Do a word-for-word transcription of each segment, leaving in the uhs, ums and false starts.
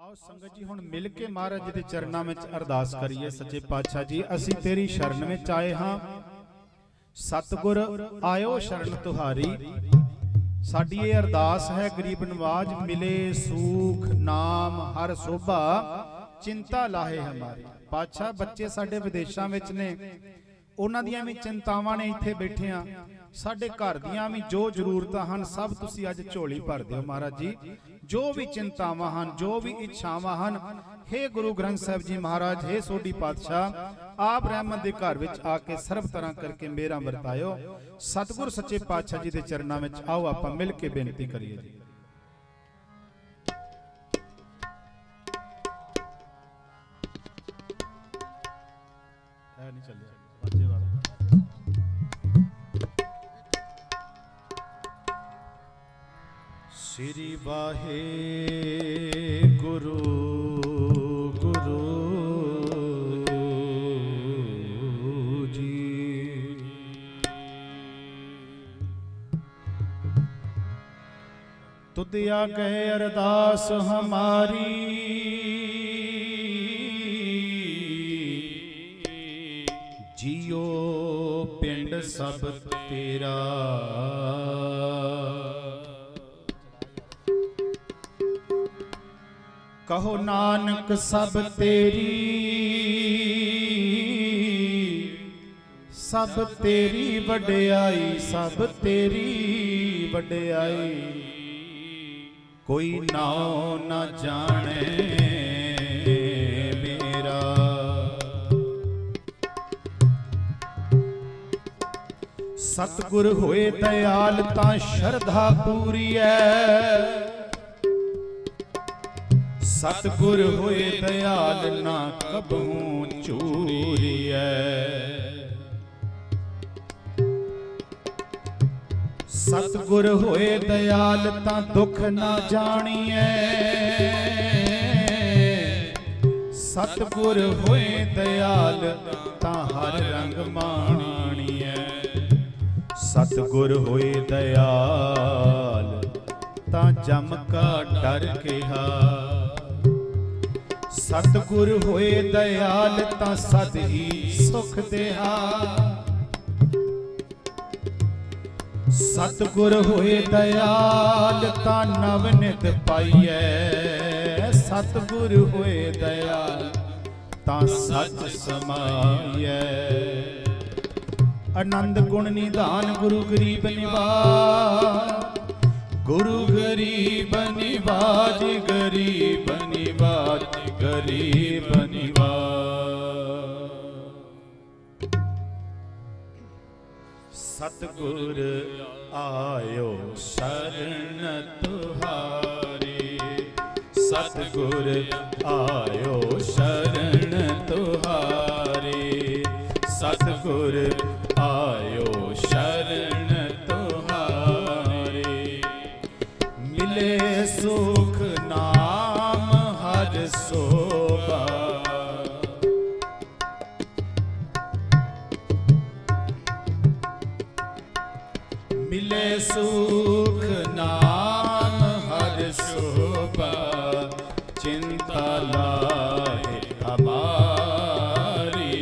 आओ संगत जी हुण मिल के महाराज जी दे चरनां विच अरदास करिए। सच्चे पातशाह जी असीं तेरी शरण विच आए हां, सतगुर आयो शरण तुहारी। साडी ये अरदास है गरीब नवाज मिले सूख नाम हर शोभा चिंता लाहे हमारी। पातशाह बच्चे साडे विदेशां विच ने, उन्हां दियां भी चिंतावां ने, इत्थे बैठे हां साडे घर दियां भी जो जरूरतां हन सब तुसीं अज झोली भर दिओ महाराज जी। जो भी चिंतावां हन, जो भी इच्छावां हन, हे गुरु ग्रंथ साहिब जी महाराज, हे सोडी पातशाह आप रहमत दे घर विच आके सर्व तरह करके मेरा वरतायो। सतगुर सच्चे पातशाह जी दे चरनां विच आओ आपां मिल के बेनती करिए जी। ऐ नहीं चलिया बाजे वाला। श्री वाहे गुरु गुरु जी। तुदिया कहे अरदास हमारी, जियो पिंड सब तेरा। कहो नानक सब तेरी, सब तेरी वड्याई, सब तेरी वड्याई। कोई नाओ न जाने मेरा। सतगुर होए दयाल तां शरधा पूरी है। सतगुर होए दयाल ना कबहू चूरिए। सतगुर होए दयाल ता दुख ना जानिए। सतगुर होए दयाल ता हर रंग मानिए। सतगुर होए दयाल ता जम का डर केहा। सतगुर होए दयाल ता सद ही सुख देहा। सतगुर होए दयाल ता नवनित पाइए। सतगुर होए दयाल ता सच समाइए। आनंद गुण निधान गुरु गरीब निवाज। गुरु गरीब निवाज, गरीब निवाज, गरीब निवाज। सतगुर आयो शरण तुहारी। सतगुर आयो शरण तुहारी। सतगुर आयो शरण तुहारी। मिले सुख नाम हर शोभा। मिले सुख नाम हर शोभा। चिंता लाहे हमारी।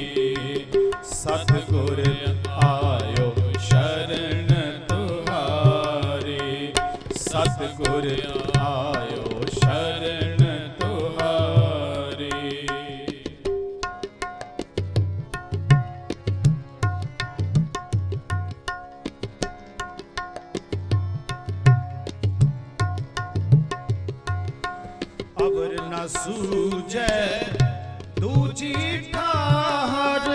सतगुर आयो शरण तुहारी। सतगुर आयो शरण तुहारी। अवर न सूझे दूजी ठाहर।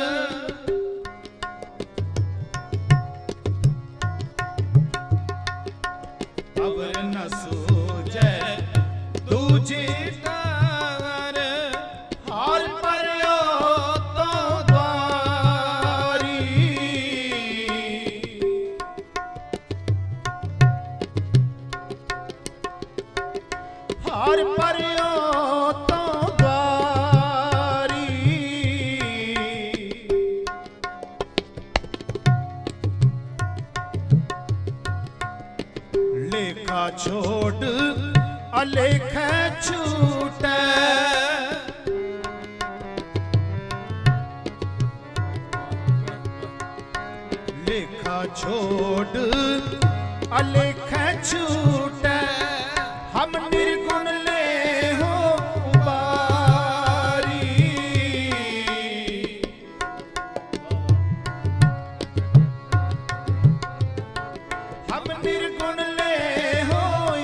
अवर न सूझे दूजी ठाहर। हाल परयो तो द्वारी। हार परयो तो द्वारी। लेखा छोड़ अलेख छू छोड़ अलेख छूट हम निर्गुण ले हो उबारी। हम निर्गुण ले हो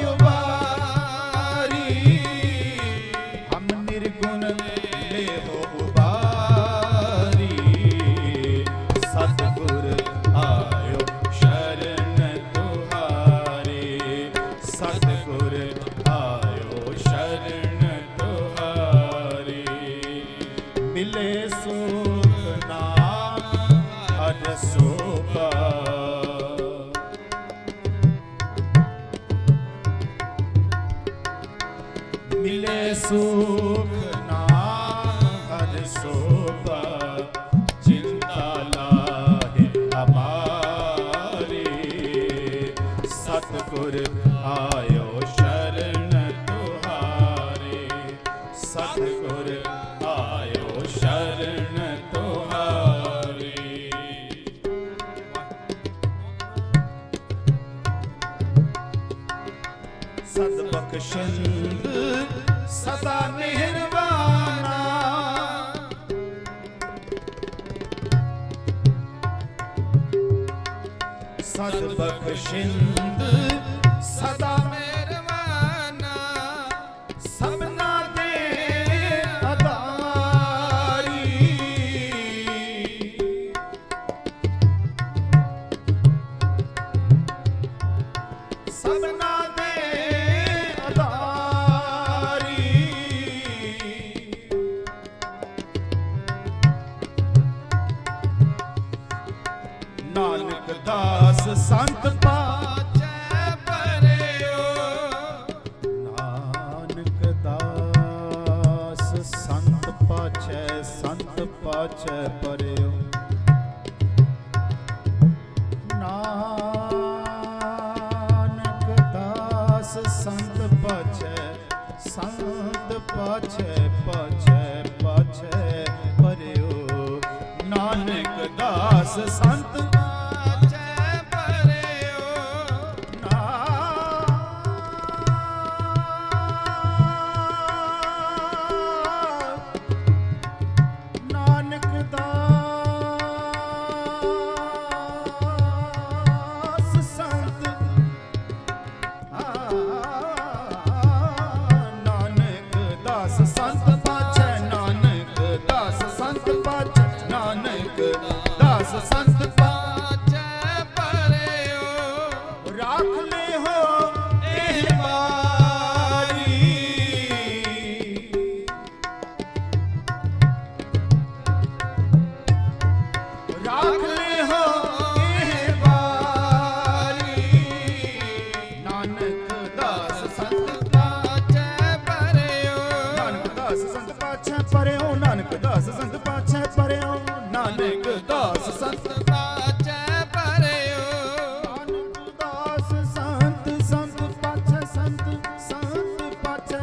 उबारी। हम निर्गुण ले हो उबारी। सतगुर आयो शरण तुहारी। सतगुर आयो शरण तुहारी। मिले सुख नाम हर सोपा। मिले सुख नाम हर सोपा। चिंता लाहे हमारी। सतगुर आयो शरण तुहारी। सतगुर आयो शरण तुहारी। सदबख्शिंद सदा मेहरबाना। सदबख्शिंद सदा मेहरबाना। सबना दे अदारी। सबना दे अदारी। नानक दास संत पाछै परयो। नानक दास संत पाछै संत पाछै परयो। नानक दास संत पाछै संत पाछै पाछै पाछै परयो। नानक दास संत नानक दास संत नानक दास संत पाछै। नानक दास संत पाछै। नानक दास संत पाछै परयो। राख ले हो एह बारी। राख ले हो एह बारी। नानक दास संत पाछै परयो। नानक दास संत पाछै परयो। नानक दास संत पाछै परयो। नानक दास संत पाछै परयो। नानक दास संत संत पाछै संत संत पाछै।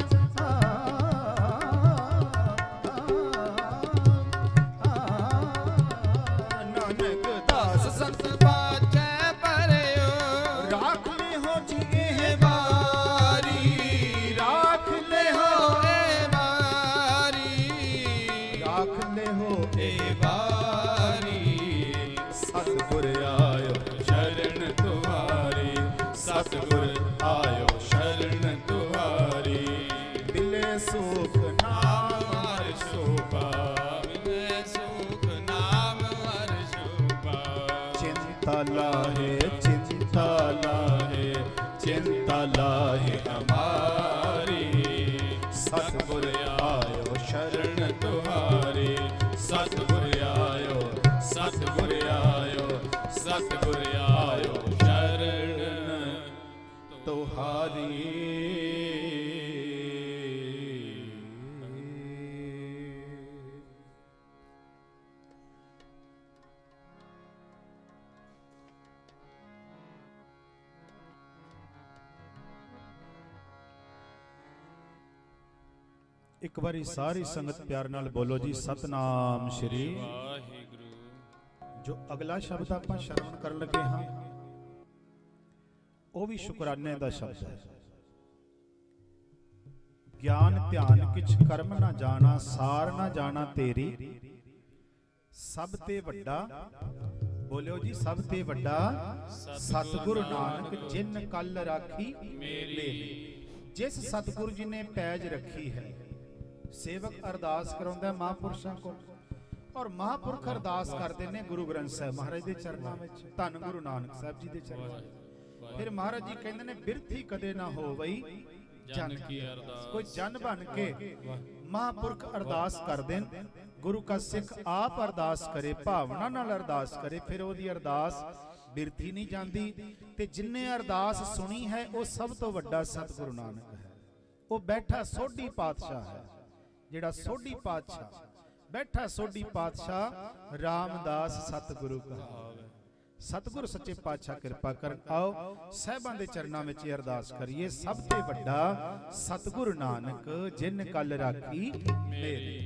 नानक दास संत पाछै परयो। राख ले हो जी एह बारी। राख ले हो एह बारी। राख ले हो एह बारी। सतगुर आयो शरण तुहारी। सतगुर आयो शरण तुहारी। मिले सुख नाम हर शोभा। मिले सुख नाम हर शोभा। चिंता लाहे चिंता लाहे चिंता लाहे हमारी। सतगुर आयो शरण तुहारी। सतगुर आयो सतगुर आयो सतगुर आयो शरण तुहारी। एक बारी सारी संगत प्यार नाल बोलो जी सतनाम श्री जो अगला शब्द आप श्रवण कर लगे हाँ वो भी शुकराने का शब्द है। ज्ञान ध्यान किछ कर्म ना जाना, सार ना जाना तेरी, सब ते वड्डा, बोलियो जी, सब ते वड्डा सतगुरु नानक जिन कल राखी मेरी। जिस सतगुरु जी ने पैज रखी है, सेवक अरदास कराउंदा महापुरुषों को, और महापुरख अरदास करते हैं गुरु ग्रंथ साहिब महाराज के चरणों में, धन गुरु नानक साहब जी के चरणों। फिर महाराज जी कहते हैं बिरथी कदे ना हो वही जन की अरदास। कोई जन बन के महापुरख अरदास कर देन, गुरु का सिख आप अरदास करे, भावना नाल अरदास करे, फिर ओदी अरदास बिरथी नहीं जाती। ते जिन्ने अरदास सुनी है वो सब तो वड्डा सतगुरु नानक है। वो बैठा सोढ़ी पातशाह है, जिहड़ा सोढ़ी पातशाह बैठा, सोढ़ी पातशाह रामदास सतगुरु का। सतगुरु सच्चे पातशाह कृपा कर। आओ साहिबां दे चरनां विच अरदास करिए। सब ते वड्डा सतगुरु नानक जिन कल राखी मेरी।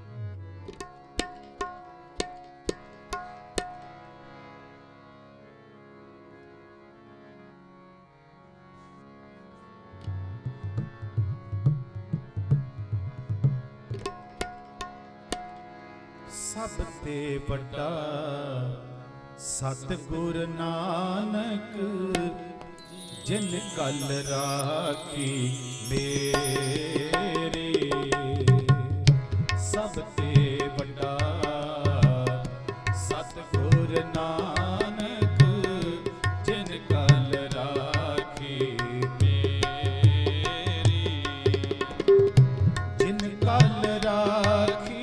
सब ते वड्डा सतगुर नानक जिन कल राखी मेरे। सब ते वड्डा सतगुर नानक जिन कल राखी मेरी। जिन कल राखी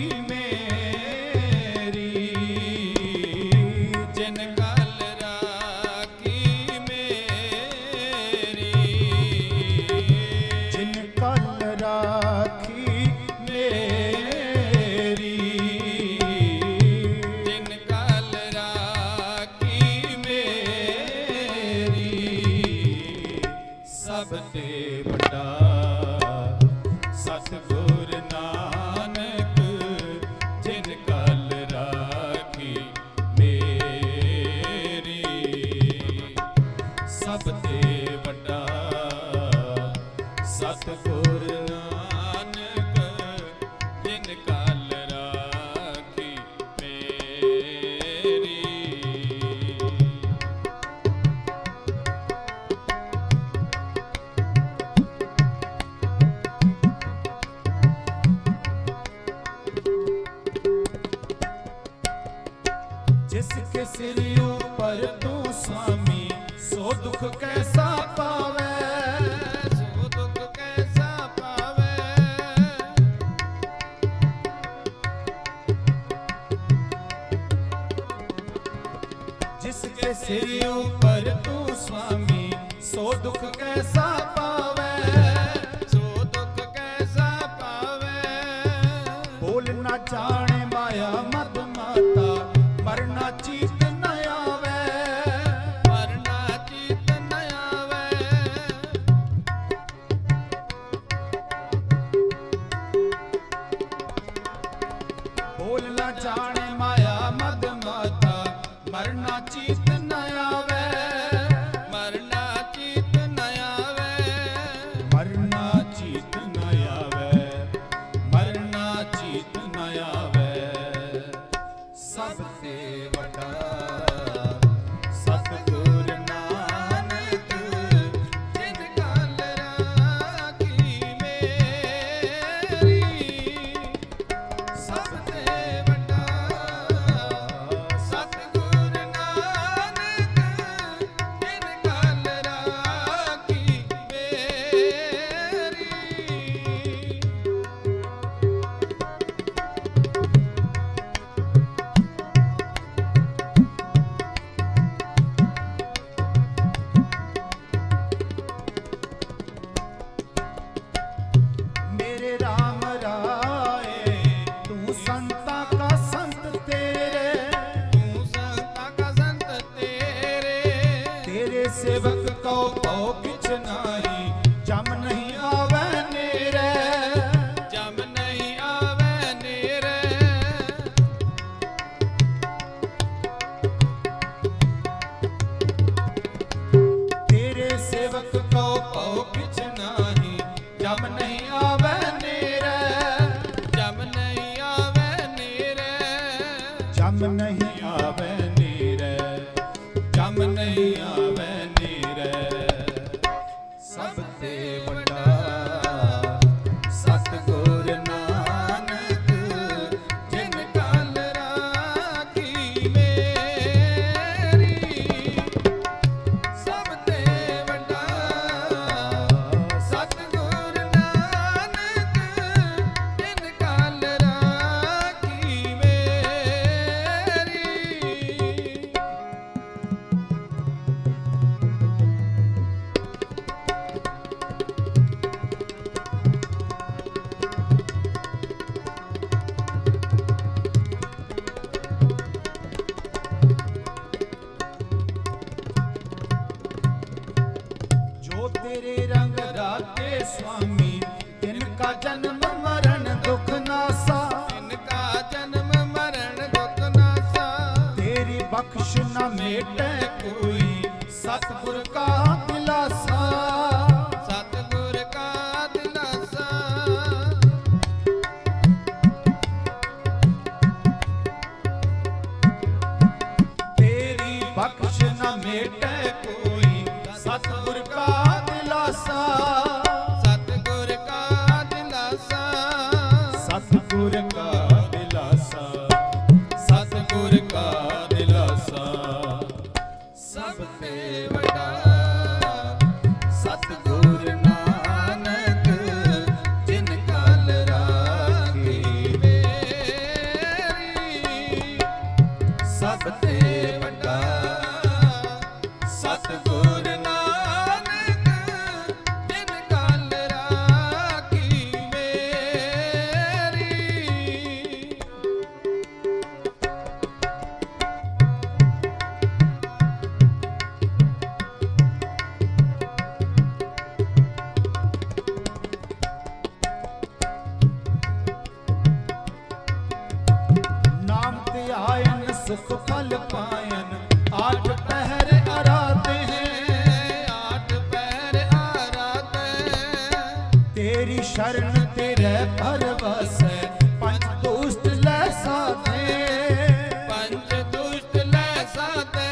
जिसके सिर ऊपर तू स्वामी, सो दुख कैसा पावे, सो दुख कैसा पावे। जिसके सिर ऊपर तू स्वामी, सो दुख कैसा पावे, सो दुख कैसा पावे। बोल ना जाने माया मत माता, मरना चीत न आवे, मरना चीत न आवे। बोल न जाने माया मद माता, मरना चीत न आवे, मरना चीत न आवे। मरना चीत न आवे, मरना चीत न आवे। सब ते वड्डा सतगुर नानक जिन कल राखी मेरी। सब ते वड्डा आवे नेरे, जम नहीं आवे नेरे, जम नहीं आवे नेरे, जम नहीं आवे नेरे। सब ते वड्डा सतगुर नानक, जिन कल राखी मेरी। सब ते वड्डा सतगुर नानक, जिन कल राखी मेरी। जो तेरे रंग राते स्वामी, तिनका जन्म मरण दुख नासा, इनका जन्म मरण दुख नासा। तेरी बख्श न मेटे कोई, सतगुर का दिलासा। सतगुर का दिलासा। तेरी बख्श न मेटे कोई, सतगुर का दिलासा। सतगुर का दिलासा। सतगुर का दिलासा, सतगुर का दिलासा। सब ते वड्डा सतगुर नानक, जिन कल राखी मेरी। सब ते वड्डा सतगुर नानक, जिन कल राखी मेरी। नाम ते आयन सुख फल पायन, आठ पहर आराते हैं। आठ पैर आराते, तेरी शरण तेरे परवस, पंच दुष्ट लै साधे। पंच दुष्ट लै साते।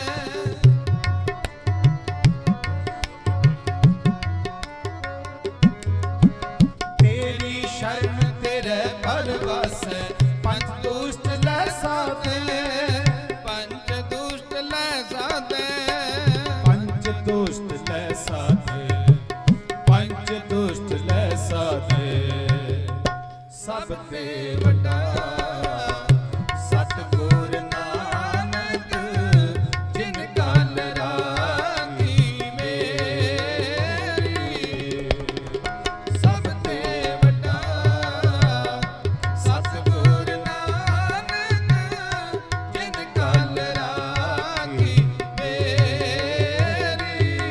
तेरी शरण तेरे परवस, पंच दुष्ट लै साधे। पंच दुष्ट लै साते। पंच दुष्ट लै साधे, पंच दुष्ट लै साधे। सब ते वड्डा सतगुर नानक, जिन कल राखी मेरी। सब ते वड्डा सतगुर नानक, जिन कल राखी मेरी।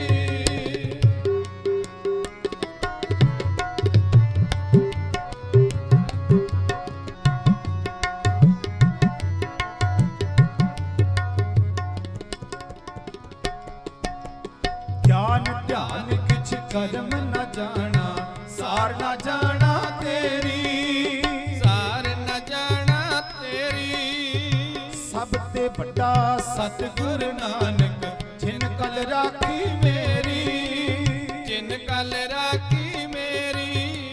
ज्ञान ध्यान किछ कर्म न जाना, सार न जाना तेरी। सार न जाना तेरी। सब ते वड्डा सतगुर नानक, जिन कल राखी मेरी। जिन कल राखी मेरी।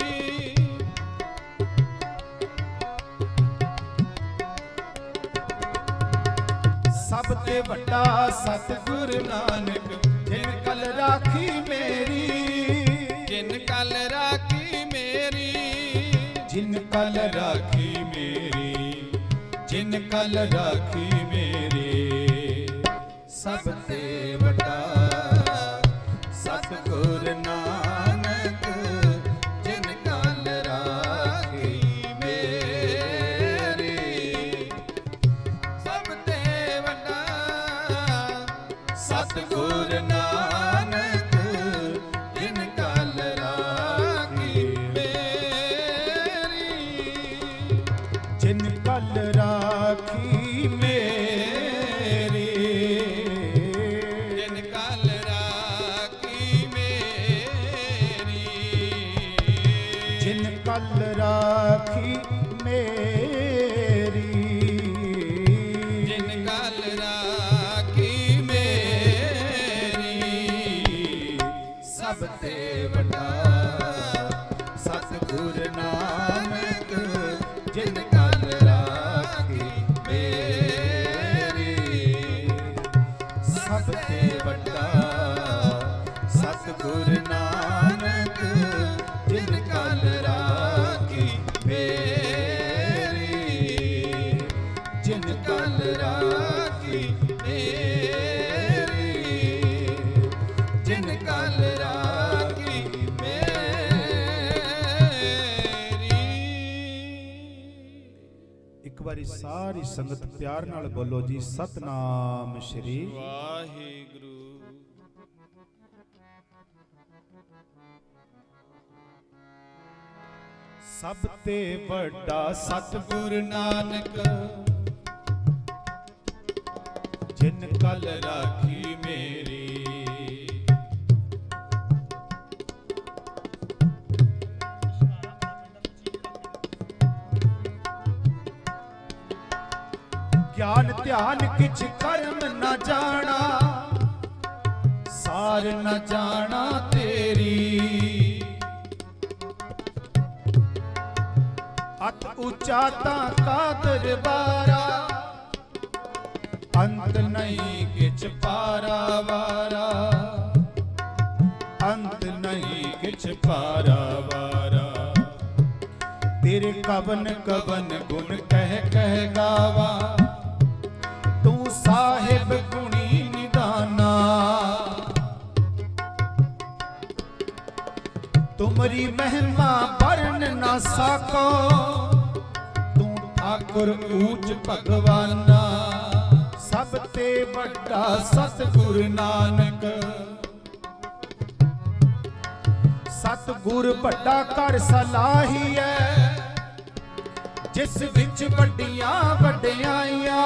सब ते वड्डा सतगुर नानक, जिन कल राखी मेरी। जिन कल राखी मेरी। जिन कल राखी मेरी, जिन कल राखी मेरी। सब ते वड्डा सतगुर नानक, जिन कल राखी मेरी। सब ते वड्डा सतगुर नानक, जिन कल राखी मेरी। जिन कल राखी मेरी। जिन कल राखी मेरी। जिन कल राखी मेरी, जिन कल राखी मेरी, सब ते वड्डा सतगुर नानक, जिन कल राखी मेरी, सब ते वड्डा सतगुर नानक, जिन कल राखी मेरी, जिन कल राखी मेरी, जिन कल राखी मेरी। एक बारी सारी संगत प्यार नाल बोलो जी, सतनाम श्री वाहिगुरु। सब ते वड्डा सतगुर नानक, जिन कल राखी मेरी, ज्ञान ध्यान किछ कर्म न जाना, सार न जाना तेरी, अत ऊंचा का दरबारा, अंत नहीं किछ पारा वारा, अंत नहीं किछ पारा वारा, तेरे कवन कवन गुण कह कह गावा, तू साहिब गुणी निदाना, तुमरी महिमा वर्ण ना साको, तू ठाकुर ऊंच भगवाना, सब ते वड्डा सतगुर नानक, सतगुर वड्डा कर सलाही है, जिस विच वड्डियां वड्डियाइयां,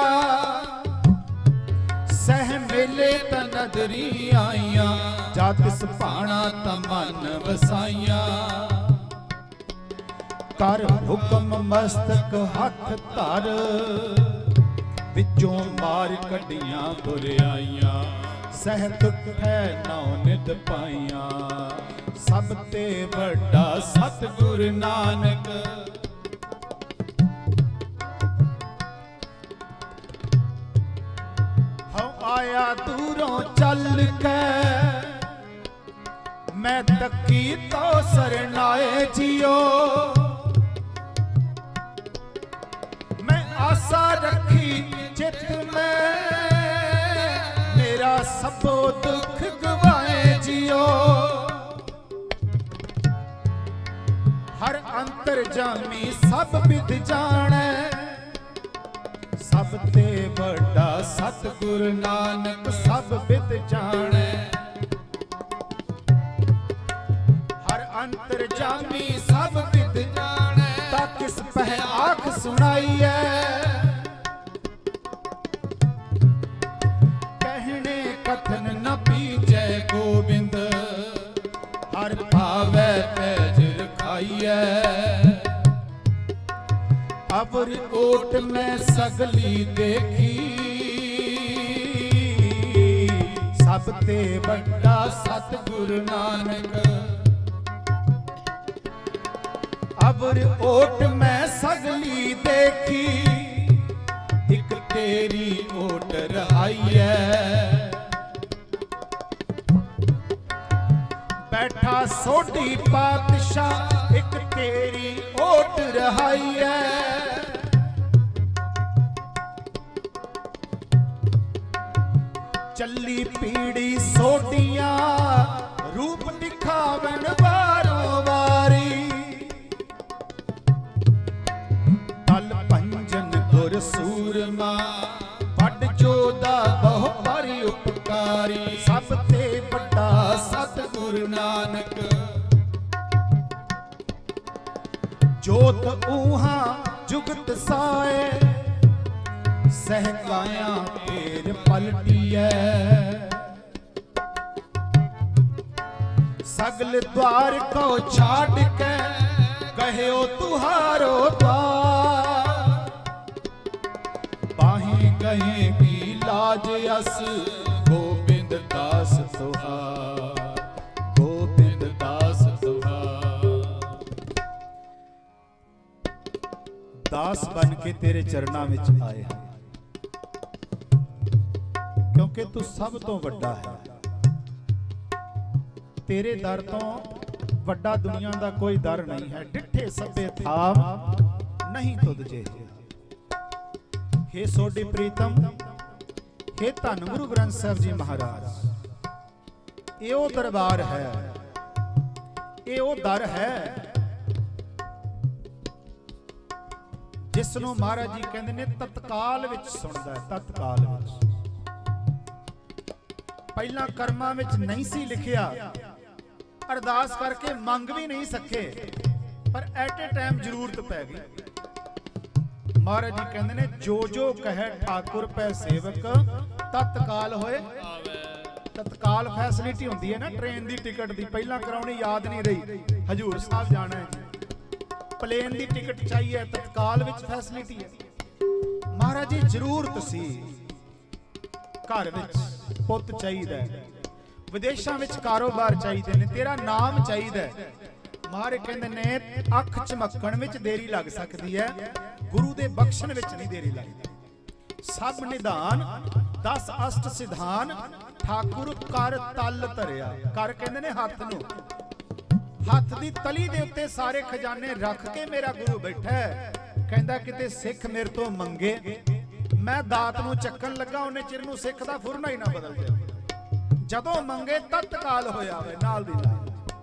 सह मेले त नदरी आइयां, जा तिस भाणा त मन वसाइयां, कर हुक्म मस्तक हथ धर, विचों मार कढ़ियां बुराइयां, सह तुठै नौ नित पाइयां, सब ते वड्डा सतगुर नानक। आया दूरों चल के, मैं तकी तो सरनाए जियो, मैं आशा रखी चित में, मेरा सबो दुख गवाए जियो, हर अंतर जामी सब विद जाने, सब ते वड्डा सतगुर नानक, सब विद जाने, हर अंतर जामी सब विद जाने, ता किस पह आख सुनाइए, कहने कथन न पीछे गोविंद, हर भावै पैज रखाइए, अवर ओट में सगली देखी, सब ते वड्डा सतगुर नानक, अवर ओट में सगली देखी, एक तेरी ओट रहाई है, बैठा सोढ़ी पातशाह, एक तेरी ओट रहाई है, चली पीड़ी सोटियां, रूप दिखावन वारों वारी, तल पंजन गुर सूरमा, पट जोदा बहु भारी उपकारी, सब ते वड्डा सतगुर नानक, जोत ऊहा जुगत साए, सहकाया फेर पलटिए, सगल द्वार को छाड़ के, ਰਹਿਓ ਤੁਹਾਰੋ द्वार। बाहें कहें की लाज अस गोबिंद दास तुहार, गोबिंद दास तुहार। दास बन के तेरे चरना विच आए हैं, क्योंकि तू सब तो वड्डा है। तेरे दर तो वड्डा दुनिया का कोई दर नहीं है। डिठे सभे थाम नहीं तुद जे। हे सोडी प्रीतम, हे धन गुरु ग्रंथ साहिब जी महाराज, ये वो दरबार है, ये वो दर है जिसनों महाराज जी कहते ने तत्काल विच सुनदा है। तत्काल विच पहला कर्मां विच नहीं सी लिखिया, अरदास करके मंग भी नहीं सके, पर एट ए टाइम जरूरत पै गई। महाराज जी कहते ने जो जो कहे ठाकुर पै सेवक तत्काल होए। तत्काल फैसिलिटी होंदी है ना ट्रेन की टिकट की, पहला कराउणी याद नहीं रही, हजूर साहब जाना है, प्लेन की टिकट चाहिए, तत्काल विच फैसिलिटी है। महाराज जी जरूरत सी, घर विच पुत चाहिए, विदेशों में कारोबार चाहिए ने, तेरा नाम चाहिए। महाराज कहते ने अख चमकण में देरी लग सकती है, गुरु दे बख्शण विच नहीं देरी लगती। सब निधान दस अष्ट सिधान ठाकुर कर तल धरिया। कर कहते ने हथ नूं, हथ दी तली दे उत्ते सारे खजाने रख के मेरा गुरु बैठा है। कहंदा किते सिख मेरे तो मंगे, मैं दात नूं चक्कन लगा, उन्हें चिर नूं सिख दा फुरना ही ना बदल जाए। जदों मंगे तत्काल होया वे नाल दी नाल।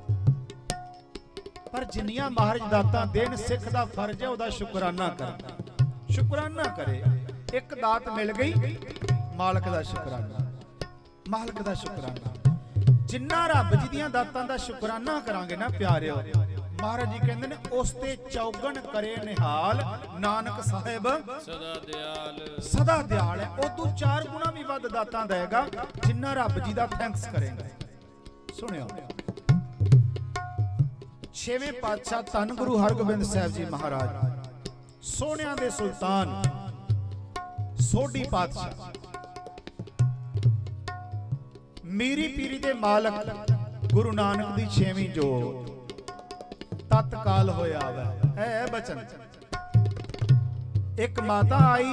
पर जिन्नियां महाराज दातां देन, सिख दा फर्ज है उहदा शुकराना करना। शुकराना करे, एक दात मिल गई, मालक दा शुकराना, मालक दा शुकराना। जिन्ना रब जी दियां दातां दा शुकराना करांगे ना प्यारिओ, महाराज जी कहंदे ने उस ते चौगन करे निहाल, नानक साहिब सदा दयाल। सदा दयाल है, उदों चार गुना भी वध दातां देगा जिन्ना रब जी दा थैंक्स करेगा। सुनियो छेवें पातशाह धन गुरु हरगोबिंद साहिब जी महाराज, सोनिया दे सुल्तान, सोडी पातशाह, मीरी पीरी दे मालक गुरु नानक दी छेवीं जोत तत्काल होया है। ऐ बचन एक माता आई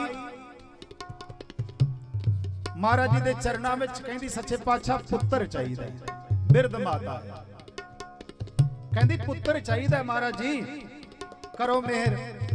महाराज जी दे चरना विच, कहंदी सच्चे पातशाह पुत्र चाहिए। बिरध माता कहंदी पुत्र चाहिए महाराज जी, करो मेहर।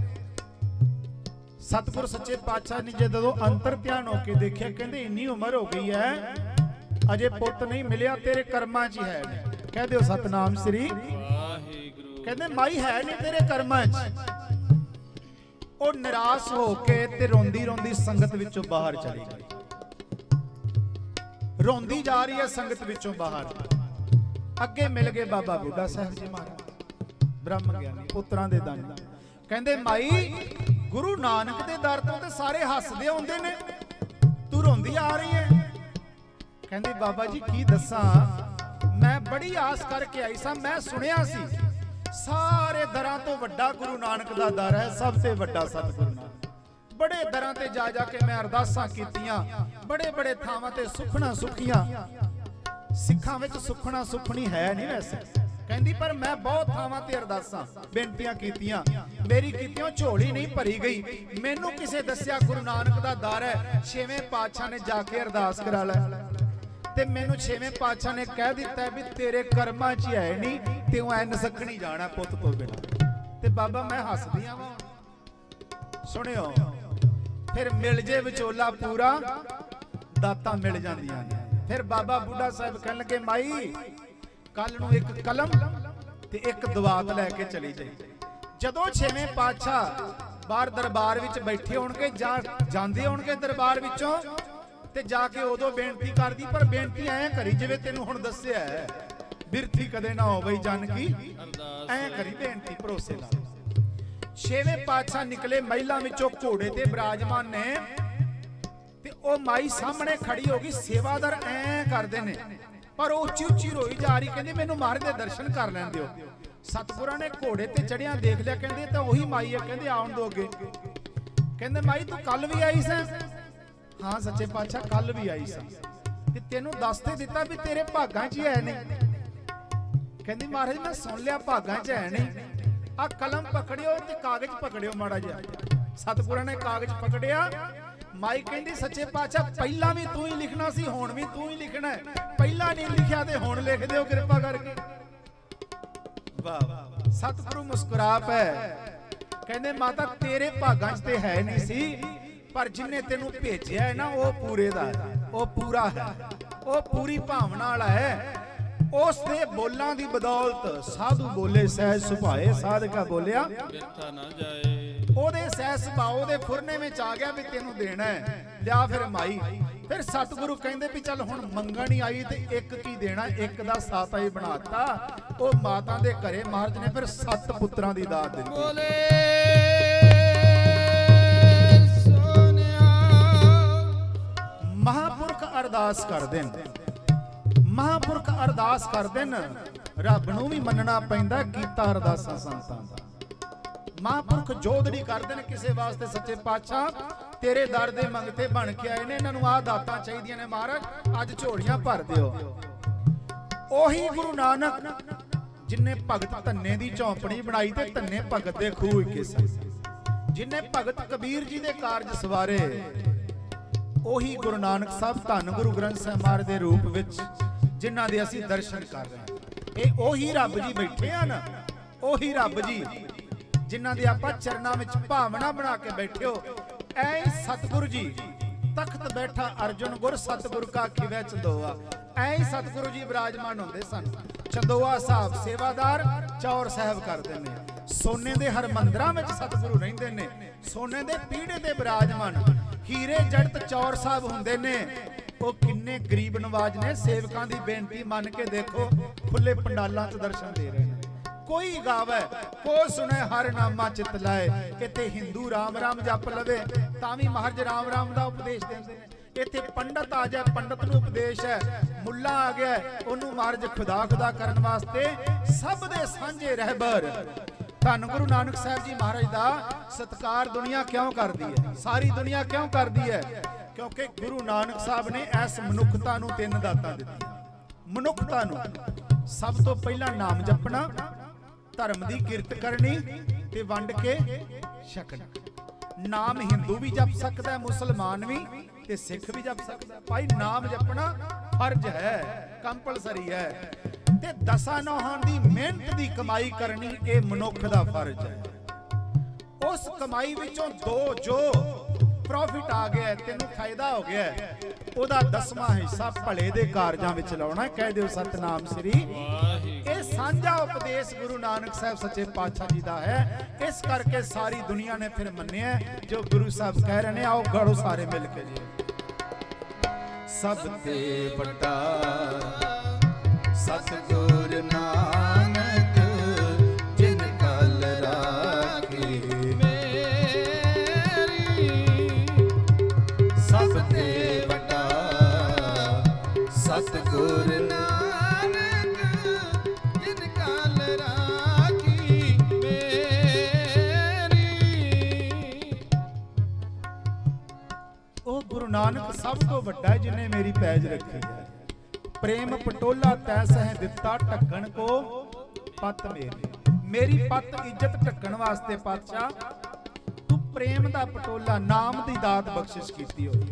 सतगुर सच्चे पातशाह ने जदों अंतर ध्यान होके देखिया, कहंदे इन्नी उम्र हो गई है अजे पुत नहीं मिलिया, तेरे कर्मां च है। कह दिओ सतनाम श्री वाहिगुरू। कहंदे माई है नहीं तेरे कर्मां च। ओ निराश होके ते रोंदी रोंदी संगत विचों बाहर चली गई, रोंदी जा रही है संगत विचों बाहर। अगे मिल गए बाबा बुढ़ा साहब जी महाराज, ब्रह्म ज्ञानी, पुत्रां दे दानी। कहंदे माई गुरु नानक दे दर तो ते सारे हसदे आउंदे ने, तू रोंदी आ रही है। कहंदी बाबा जी की दसां, मैं बड़ी आस करके आई सा, मैं सुनिया सी सारे दरां तो वड्डा गुरु नानक दा दर है, सब ते वड्डा सतगुरु नानक। बड़े दरां ते जा जा के मैं अरदासां कीतियां, बड़े बड़े थावां ते सुखना सुखियां। सिखां विच सुखना सुखनी है नहीं वैसे, कहंदी पर मैं बहुत थावां ते अरदासां बेनतियां कीतियां, मेरी कीतियां झोली नहीं भरी गई। मैनू किसे दस्सिया गुरु नानक दा दर है, छेवें पातशाह ने जाके अरदास करा लै, ते मैनू छेवें पातशाह ने कह दिता भी तेरे कर्मां च है नहीं, ते ऐ नसकनी जाना पुत तो बिना। ते बाबा मैं हसदियां वां। सुनियो फिर मिल जे विचोला पूरा, दातां मिल जांदियां ने। फिर बाबा बुढ़ा साहब कहन लगे माई कल नूं एक कलम ते एक दवात लैके चली जाई। जदों छेवें पातशाह बाहर दरबार विच बैठे होणगे, जा जांदे होणगे दरबार विचों, ते जाके उदों बेनती करदी, पर बेनती ऐ करी जिवें तैनूं हुण दस्सिआ है, बिरथी कदे ना होवे जन की ऐ करी बेनती भरोसे नाल। छेवें पातशाह निकले महिला विचों, घोड़े ते विराजमान ने, ते ओ माई सामने खड़ी होगी। सेवादार ऐ करदे ने, पर ओ उच्ची उच्ची रोई जा रही, कहंदी मैनूं महाराज दे दर्शन कर लैण दिओ। सतगुरां ने घोड़े ते चढ़िया देख लिया, कहंदे तां ओही माई है, कहंदे आउण दो अगे। कहंदे माई तू कल भी आई सी? हाँ सच्चे पातशाह कल भी आई सी, ते तेनू दस ते दिता भी तेरे भागां च है नहीं। कहंदी महाराज मैं सुन लिया भागां च है नहीं, आ कलम पकड़ियो ते कागज पकड़ियो माड़ा जिहा। सतगुरां ने कागज पकड़िया। माई कहंदी सच्चे पातशाह पहला भी तू ही लिखना सी, हुण भी तू ही लिखना है, पहला नहीं लिखिया ते हुण लिख दिओ किरपा करके। वाह, सतगुरु मुस्कुरा पे कहंदे माता तेरे भागां च ते है नहीं सी, पर जिन्ने तेनू भेजिया है ना वो पूरे दा है, वो पूरा है, वो पूरी भावना वाला है। उस दे बोलां दी बदौलत साधु बोले सहज सुभाए, साधका बोलिया बिरथा ना जाए। ओदे सहज सुभाओ दे फुरने में आ गया भी तेनू देना है, लिया फिर माई। फिर सतगुरु कहंदे भी चल हुण मंगण ही आई ते एक की देना, एक दा साता ही बनाता। ओ माता दे घरे महाराज ने फिर सत पुत्रां दी दात दित्ती। बोले सोनिया। महापुरख अरदास कर देन, महापुरख अरदास कर देन, रब नूं भी मनना पैंदा कीता अरदासां संतां दा। महापुरख जोदड़ी कर देन किसे वास्ते, सच्चे पातशाह तेरे दर दे मंगते बन के आए ने, इन्हां नूं आ दातां चाहीदियां ने महाराज, अज झोलियां भर दिओ। ओही गुरु नानक जिन्ने भगत धन्ने दी झोंपड़ी बनाई ते धन्ने भगत दे खूह इक्के सन, जिन्ने भगत कबीर जी दे कारज सवारे, ओही गुरु नानक साहब धन गुरु ग्रंथ साहिब महाराज दे रूप विच जिन्हां दे असीं दर्शन कर रहे हैं। ये ओही रब जी बैठे हैं ना, ओही रब जी जिन्हां दे आपां चरनां विच भावना बना के बैठे हो। ऐ सतगुरु जी तख्त बैठा अर्जुन गुर, सतगुरु का खिवै चंदोआ। ऐ सतगुरु जी विराजमान होंदे सन। चंदोआ साहब सेवादार चौर साहब करते ने, सोने दे हर मंदिरां विच सतगुरु रहिंदे ने, सोने दे पीढ़े ते विराजमान। हीरे जड़त चौर साहब हुंदे ने, वो किन्ने गरीब नवाज ने, सेवकां दी बेनती मन के देखो खुले पंडालां च दर्शन दे रहे हैं। कोई गावे को सुने हर नामा चित लाए, इत्थे हिंदू राम राम जप लवे तां भी महाराज राम राम दा उपदेश देंदे ने। इत्थे पंडित आ जाए पंडित नूं उपदेश है, मुल्ला आ गया ओनू महाराज खुदा खुदा करन वास्ते, सब दे सांझे रहबर। धन गुरु नानक साहब जी महाराज दा सत्कार दुनिया क्यों करदी है, सारी दुनिया क्यों करदी है? क्योंकि गुरु नानक साहब ने इस मनुखता नूं तीन दातां दित्तियां। मनुखता नूं सब तो पहला नाम जपना, धर्म की किरत करनी ते वंड के छकना। नाम हिंदू भी जप सकता है, मुसलमान भी ते सिख भी जप सकता है। भाई नाम जपना फर्ज है, कंपलसरी है। ते दसा नौहां दी मेहनत दी कमाई करनी ये मनुख दा फर्ज है। उस कमाई विचों दो जो प्रॉफिट आ गया, तेनू फायदा हो गया, ओदा दसवां हिस्सा भले दे कारजां विच लाउणा। कह दिओ सतनाम श्री। ये सांझा उपदेश गुरु नानक साहब सच्चे पातशाह जी दा है। इस करके सारी दुनिया ने फिर मन्निया जो गुरु साहब कह रहे हैं। आओ गढ़ो सारे मिल के जी। सब ते बड़ा सतगुर नानक जिन कल राखे मेरी, सब ते बड़ा सतगुर नानक जिन कल राखी मेरी। ओ गुरु नानक सब तो बड़ा है जिन्हें मेरी पैज रखी है। प्रेम पटोला तैस है दिता ढक्कन को पत मेरी। मेरी पत इज्जत ढक्कन वास्ते पातशाह तू प्रेम दा पटोला नाम दी दात बख्शिश कीती हो।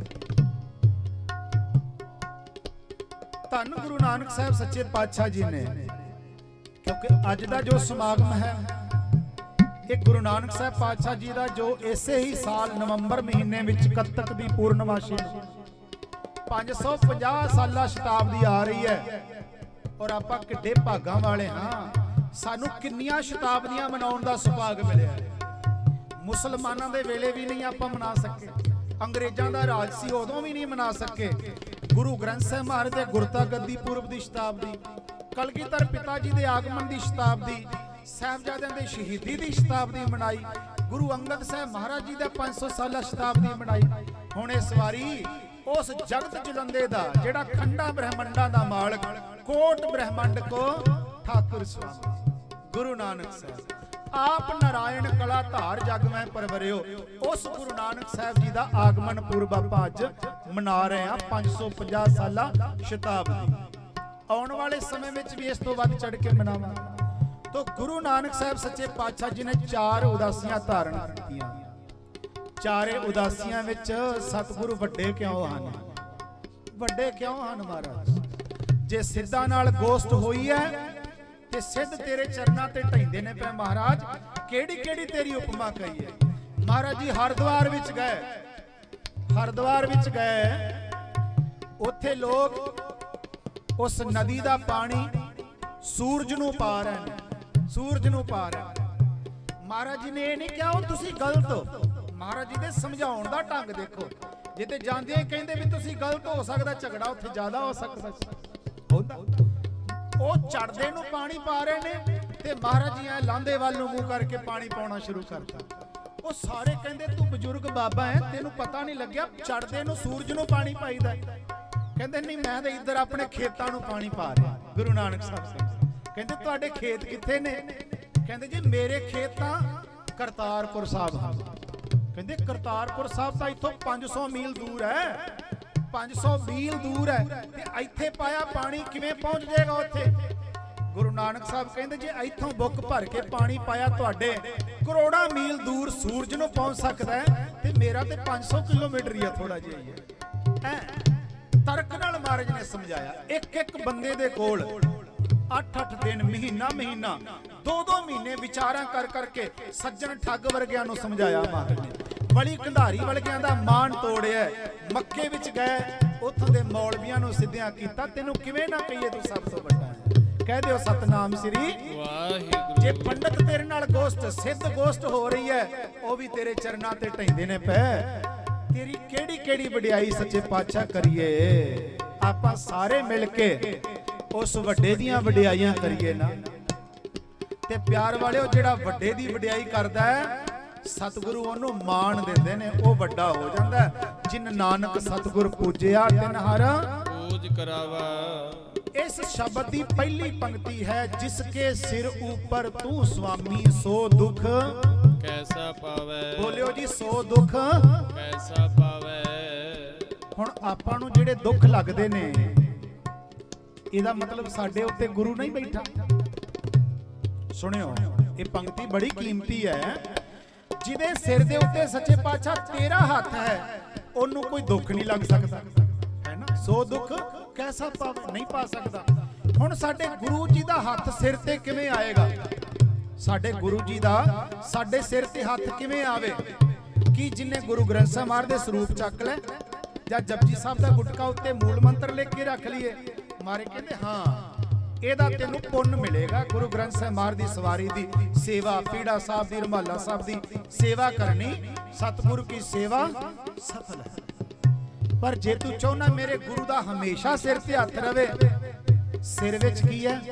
धन गुरु नानक साहब सच्चे पातशाह जी ने, क्योंकि अज दा जो समागम है ये गुरु नानक साहब पातशाह जी दा जो इसे ही साल नवंबर महीने विच कत्तक दी पूर्णमाशी पांच सौ पचास साला शताब्दी आ रही है। और आपां किड्डे भागां वाले हाँ, सानू किन्नियां शताब्दियां मनाउण दा सुभाग मिलिया। मुसलमानां दे वेले भी नहीं आपां मना सके, अंग्रेजां दा राज सी उदों भी नहीं मना सके। गुरु ग्रंथ साहिब महाराज दे गुरता गद्दी पूर्व दी शताब्दी, कलगीधर पिता जी दे आगमन दी शताब्दी, साहिबजादियां दे शहीदी दी शताब्दी मनाई, गुरु अंगद साहब महाराज जी दे पांच सौ साला शताब्दी मनाई। हुण इस वारी उस जगत जुलंदे दा जेड़ा खंडा ब्रह्मंडा दा मालक कोट ब्रह्मंड को ठाकुर स्वामी गुरु नानक साहब आप नारायण कला धार जग में परवरियो। उस गुरु नानक साहब जी का आगमन पूर्व आप अज मना रहे हैं पांच सौ पचास साला शताब्दी। आने वाले समय में भी इस तो वध चढ़ के मनावा। तो गुरु नानक साहब सच्चे पातशाह जी ने चार उदासियां धारण कीतियां। चारे उदासियां विच सतगुरु वड्डे क्यों हन? वड्डे क्यों हन महाराज? जे सिद्धा नाल गोश्त होई है ते सिद्ध तेरे चरना ते ढैंदे ने पे महाराज। केड़ी केड़ी तेरी उपमा कही है? महाराज जी हरिद्वार विच गए, हरिद्वार विच गए, उत्थे लोग उस नदी दा पानी सूरज नूं पा रहे हैं, सूरज नूं पा रहे हैं। महाराज जी ने ये नहीं कहा हो तुसी गलत हो। महाराज जी दे समझाउण दा ढंग देखो। जे ते जांदे कहंदे भी तुसी गलत हो सकदा, झगड़ा उत्थे ज्यादा हो सकदा होंदा। ਉਹ ਚੜਦੇ ਨੂੰ ਪਾਣੀ ਪਾ ਰਹੇ ਨੇ ਤੇ ਮਹਾਰਾਜ ਜੀ ਐ ਲਾਂਦੇ ਵੱਲ ਨੂੰ ਮੂੰਹ ਕਰਕੇ ਪਾਣੀ ਪਾਉਣਾ ਸ਼ੁਰੂ ਕਰਤਾ। ਉਹ ਸਾਰੇ ਕਹਿੰਦੇ ਤੂੰ ਬਜ਼ੁਰਗ ਬਾਬਾ ਹੈ, ਤੈਨੂੰ ਪਤਾ ਨਹੀਂ ਲੱਗਿਆ ਚੜਦੇ ਨੂੰ ਸੂਰਜ ਨੂੰ ਪਾਣੀ ਪਾਈਦਾ। ਕਹਿੰਦੇ ਨਹੀਂ ਮੈਂ ਤਾਂ ਇੱਧਰ ਆਪਣੇ ਖੇਤਾਂ ਨੂੰ ਪਾਣੀ ਪਾ ਰਿਹਾ। ਗੁਰੂ ਨਾਨਕ ਸਾਹਿਬ ਕਹਿੰਦੇ ਤੁਹਾਡੇ ਖੇਤ ਕਿੱਥੇ ਨੇ? ਕਹਿੰਦੇ ਜੀ ਮੇਰੇ ਖੇਤ ਤਾਂ ਕਰਤਾਰਪੁਰ ਸਾਹਿਬ ਹਨ। ਕਹਿੰਦੇ ਕਰਤਾਰਪੁਰ ਸਾਹਿਬ ਤਾਂ ਇੱਥੋਂ ਪੰਜ ਸੌ ਮੀਲ ਦੂਰ ਹੈ, पांच सौ मील दूर है ते इत्थे पाया पानी किवें पहुंच जाएगा उत्थे? गुरु नानक साहब कहंदे जे इत्थों बुक भर के पानी पाया तुहाडे करोड़ा मील दूर सूरज नूं पहुंच सकदा है ते मेरा ते पांच सौ किलोमीटर ही है, थोड़ा जिहा ही है। तर्क नाल महाराज ने समझाया। एक एक बंदे दे कोल अठ अठ दिन महीना महीना दो दो महीने विचारां कर करके सज्जन ठग वर्गियां नूं समझाया महाराज ने। बड़ी कंधारी वर्गियां दा मान तोड़िया। मक्के विच गए, उत्थों दे मौलवियां नूं सिद्धियां कीता तैनूं किवें ना कहिए तूं सब तो वड्डा है। कह दिओ सतनाम श्री वाहिगुरू। जे पंडित तेरे नाल गोश्त सिद्ध गोश्त हो रही है वो भी तेरे चरनां ते ढैंदे ने पै। तेरी केड़ी केड़ी वडियाई सच्चे पातशाह करिए। आपां सारे मिल के उस वड्डे दियां वडियाईयां करिए ना। ते प्यार वालिओ जेड़ा वड्डे दी वडियाई करदा है सतगुरु ओनू मान देंदे ने, वो वड्डा हो जांदा है। जिन नानक सतगुर पूजिया तिन हर पूज करावा। इस शब्द की पहली पंक्ति है जिसके सिर ऊपर तू स्वामी सो दुख कैसा पावे। बोलियो जी सो दुख कैसा पावे। हुण आपां नूं जिहड़े दुख लगदे ने इहदा मतलब साडे उत्ते गुरु नहीं बैठा। सुनियो ये पंक्ति बड़ी कीमती है। जिदे सिर दे उत्ते सच्चे पातशाह तेरा हाथ है ओनू कोई दुख नहीं लग सकता है ना। सो दुख कैसा पावे, नहीं पा सकता। हुण साडे गुरु जी दा हाथ सिर ते किवें आएगा? साडे गुरु जी दा साडे सिर ते हाथ किवें आवे? कि जिन्हें गुरु ग्रंथ साहिब महाराज दे स्वरूप चक ले जां जपजी साहब दा गुटका उत्ते मूल मंत्र लिख के रख लीए। मारे कहंदे हां ਇਹਦਾ ਤੈਨੂੰ ਪੁੰਨ ਮਿਲੇਗਾ। ਗੁਰੂ ਗ੍ਰੰਥ ਸਾਹਿਬ ਮਹਾਰਾਜ ਦੀ ਸਵਾਰੀ ਦੀ ਸੇਵਾ, ਪੀੜਾ ਸਾਹਿਬ ਦੀ, ਰਮਾਲਾ ਸਾਹਿਬ ਦੀ ਸੇਵਾ ਕਰਨੀ ਸਤਿਗੁਰੂ ਕੀ ਸੇਵਾ ਸਫਲ ਹੈ। ਪਰ ਜੇ ਤੂੰ ਚਾਹੁੰਦਾ ਮੇਰੇ ਗੁਰੂ ਦਾ ਹਮੇਸ਼ਾ ਸਿਰ ਤੇ ਹੱਥ ਰਵੇ, ਸਿਰ ਵਿੱਚ ਕੀ ਹੈ?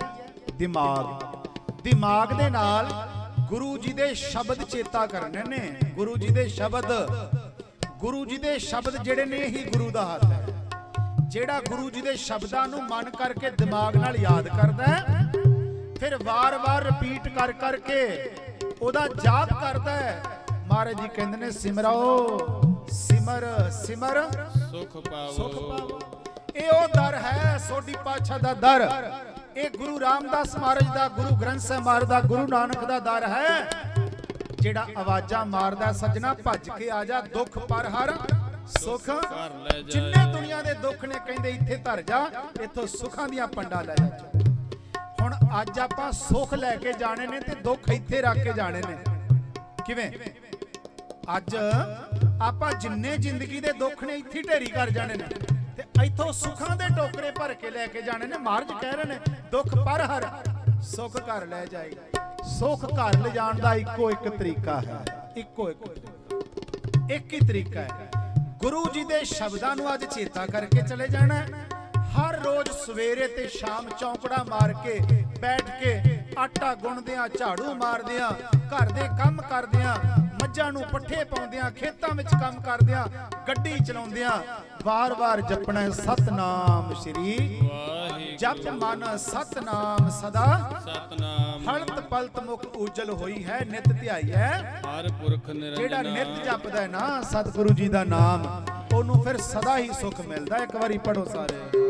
ਦਿਮਾਗ। ਦਿਮਾਗ ਦੇ ਨਾਲ ਗੁਰੂ ਜੀ ਦੇ ਸ਼ਬਦ ਚੇਤਾ ਕਰਨੇ ਨੇ। ਗੁਰੂ ਜੀ ਦੇ ਸ਼ਬਦ, ਗੁਰੂ ਜੀ ਦੇ ਸ਼ਬਦ ਜਿਹੜੇ ਨੇ ਹੀ ਗੁਰੂ ਦਾ ਹੱਥ ਹੈ। ਜਿਹੜਾ ਗੁਰੂ ਜੀ ਦੇ ਸ਼ਬਦਾਂ ਨੂੰ ਮਨ ਕਰਕੇ ਦਿਮਾਗ ਨਾਲ ਯਾਦ ਕਰਦਾ ਹੈ, ਫਿਰ ਵਾਰ-ਵਾਰ ਰਿਪੀਟ ਕਰ ਕਰਕੇ ਉਹਦਾ ਜਾਪ ਕਰਦਾ ਹੈ। ਮਹਾਰਾਜ ਜੀ ਕਹਿੰਦੇ ਨੇ ਸਿਮਰੋ ਸਿਮਰ ਸਿਮਰ ਸੁਖ ਪਾਵੋ, ਸੁਖ ਪਾਵੋ। ਇਹ ਉਹ ਦਰ ਹੈ ਸੋਢੀ ਪਾਤਸ਼ਾਹ ਦਾ ਦਰ। ਇਹ ਗੁਰੂ ਰਾਮਦਾਸ ਮਹਾਰਾਜ ਦਾ, ਗੁਰੂ ਗ੍ਰੰਥ ਸਾਹਿਬ ਮਹਾਰਾਜ ਦਾ, ਗੁਰੂ ਨਾਨਕ ਦਾ ਦਰ ਹੈ ਜਿਹੜਾ ਆਵਾਜ਼ਾਂ ਮਾਰਦਾ ਸੱਜਣਾ ਭੱਜ ਕੇ ਆ ਜਾ, ਦੁੱਖ ਪਰ ਹਰ ਸੁਖ ਜਿੰਨੇ ਦੁਨੀਆ ਦੇ ਦੁੱਖ ਨੇ ਕਹਿੰਦੇ ਇੱਥੇ ਧਰ ਜਾ, ਇੱਥੋਂ ਸੁੱਖਾਂ ਦੀਆਂ ਪੰਡਾਂ ਲੈ ਜਾ। ਹੁਣ ਅੱਜ ਆਪਾਂ ਸੁੱਖ ਲੈ ਕੇ ਜਾਣੇ ਨੇ ਤੇ ਦੁੱਖ ਇੱਥੇ ਰੱਖ ਕੇ ਜਾਣੇ ਨੇ। ਕਿਵੇਂ? ਅੱਜ ਆਪਾਂ ਜਿੰਨੇ ਜ਼ਿੰਦਗੀ ਦੇ ਦੁੱਖ ਨੇ ਇੱਥੇ ਢੇਰੀ ਕਰ ਜਾਣੇ ਨੇ ਤੇ ਇੱਥੋਂ ਸੁੱਖਾਂ ਦੇ ਟੋਕਰੇ ਭਰ ਕੇ ਲੈ ਕੇ ਜਾਣੇ ਨੇ। ਮਹਾਰਾਜ ਕਹਿ ਰਹੇ ਨੇ ਦੁੱਖ ਪਰ ਹਰ ਸੁੱਖ ਘਰ ਲੈ ਜਾਏਗਾ। ਸੁੱਖ ਘਰ ਲੈ ਜਾਣ ਦਾ ਇੱਕੋ ਇੱਕ ਤਰੀਕਾ ਹੈ, ਇੱਕੋ ਇੱਕ ਇੱਕ ਹੀ ਤਰੀਕਾ ਹੈ। ਗੁਰੂ ਜੀ ਦੇ ਸ਼ਬਦਾਂ ਨੂੰ ਅੱਜ ਚੇਤਾ ਕਰਕੇ ਚਲੇ ਜਾਣਾ। ਹਰ ਰੋਜ਼ ਸਵੇਰੇ ਤੇ ਸ਼ਾਮ ਚੌਂਕੜਾ ਮਾਰ ਕੇ ਬੈਠ ਕੇ ਆਟਾ ਗੁੰਨਦਿਆਂ, ਝਾੜੂ ਮਾਰਦਿਆਂ, ਘਰ ਦੇ ਕੰਮ ਕਰਦਿਆਂ, ਮੱਝਾਂ ਨੂੰ ਪੱਠੇ ਪਾਉਂਦਿਆਂ, ਖੇਤਾਂ ਵਿੱਚ ਕੰਮ ਕਰਦਿਆਂ, ਗੱਡੀ ਚਲਾਉਂਦਿਆਂ ਵਾਰ-ਵਾਰ ਜਪਣਾ ਸਤਨਾਮ ਸ਼੍ਰੀ ਵਾਹਿਗੁਰੂ। ਜਪ ਮਨ ਸਤਨਾਮ ਸਦਾ ਸਤਨਾਮ ਹਲਤ ਪਲਤ ਮੁਖ ਉਜਲ ਹੋਈ ਹੈ ਨਿਤ ਧਿਆਈ ਹੈ ਹਰ ਪੁਰਖ ਨਿਰੰਜਨਾ। ਜਿਹੜਾ ਨਿਤ ਜਪਦਾ ਹੈ ਨਾ ਸਤਿਗੁਰੂ ਜੀ ਦਾ ਨਾਮ ਉਹਨੂੰ ਫਿਰ ਸਦਾ ਹੀ ਸੁਖ ਮਿਲਦਾ। ਇੱਕ ਵਾਰੀ ਪੜੋ ਸਾਰੇ।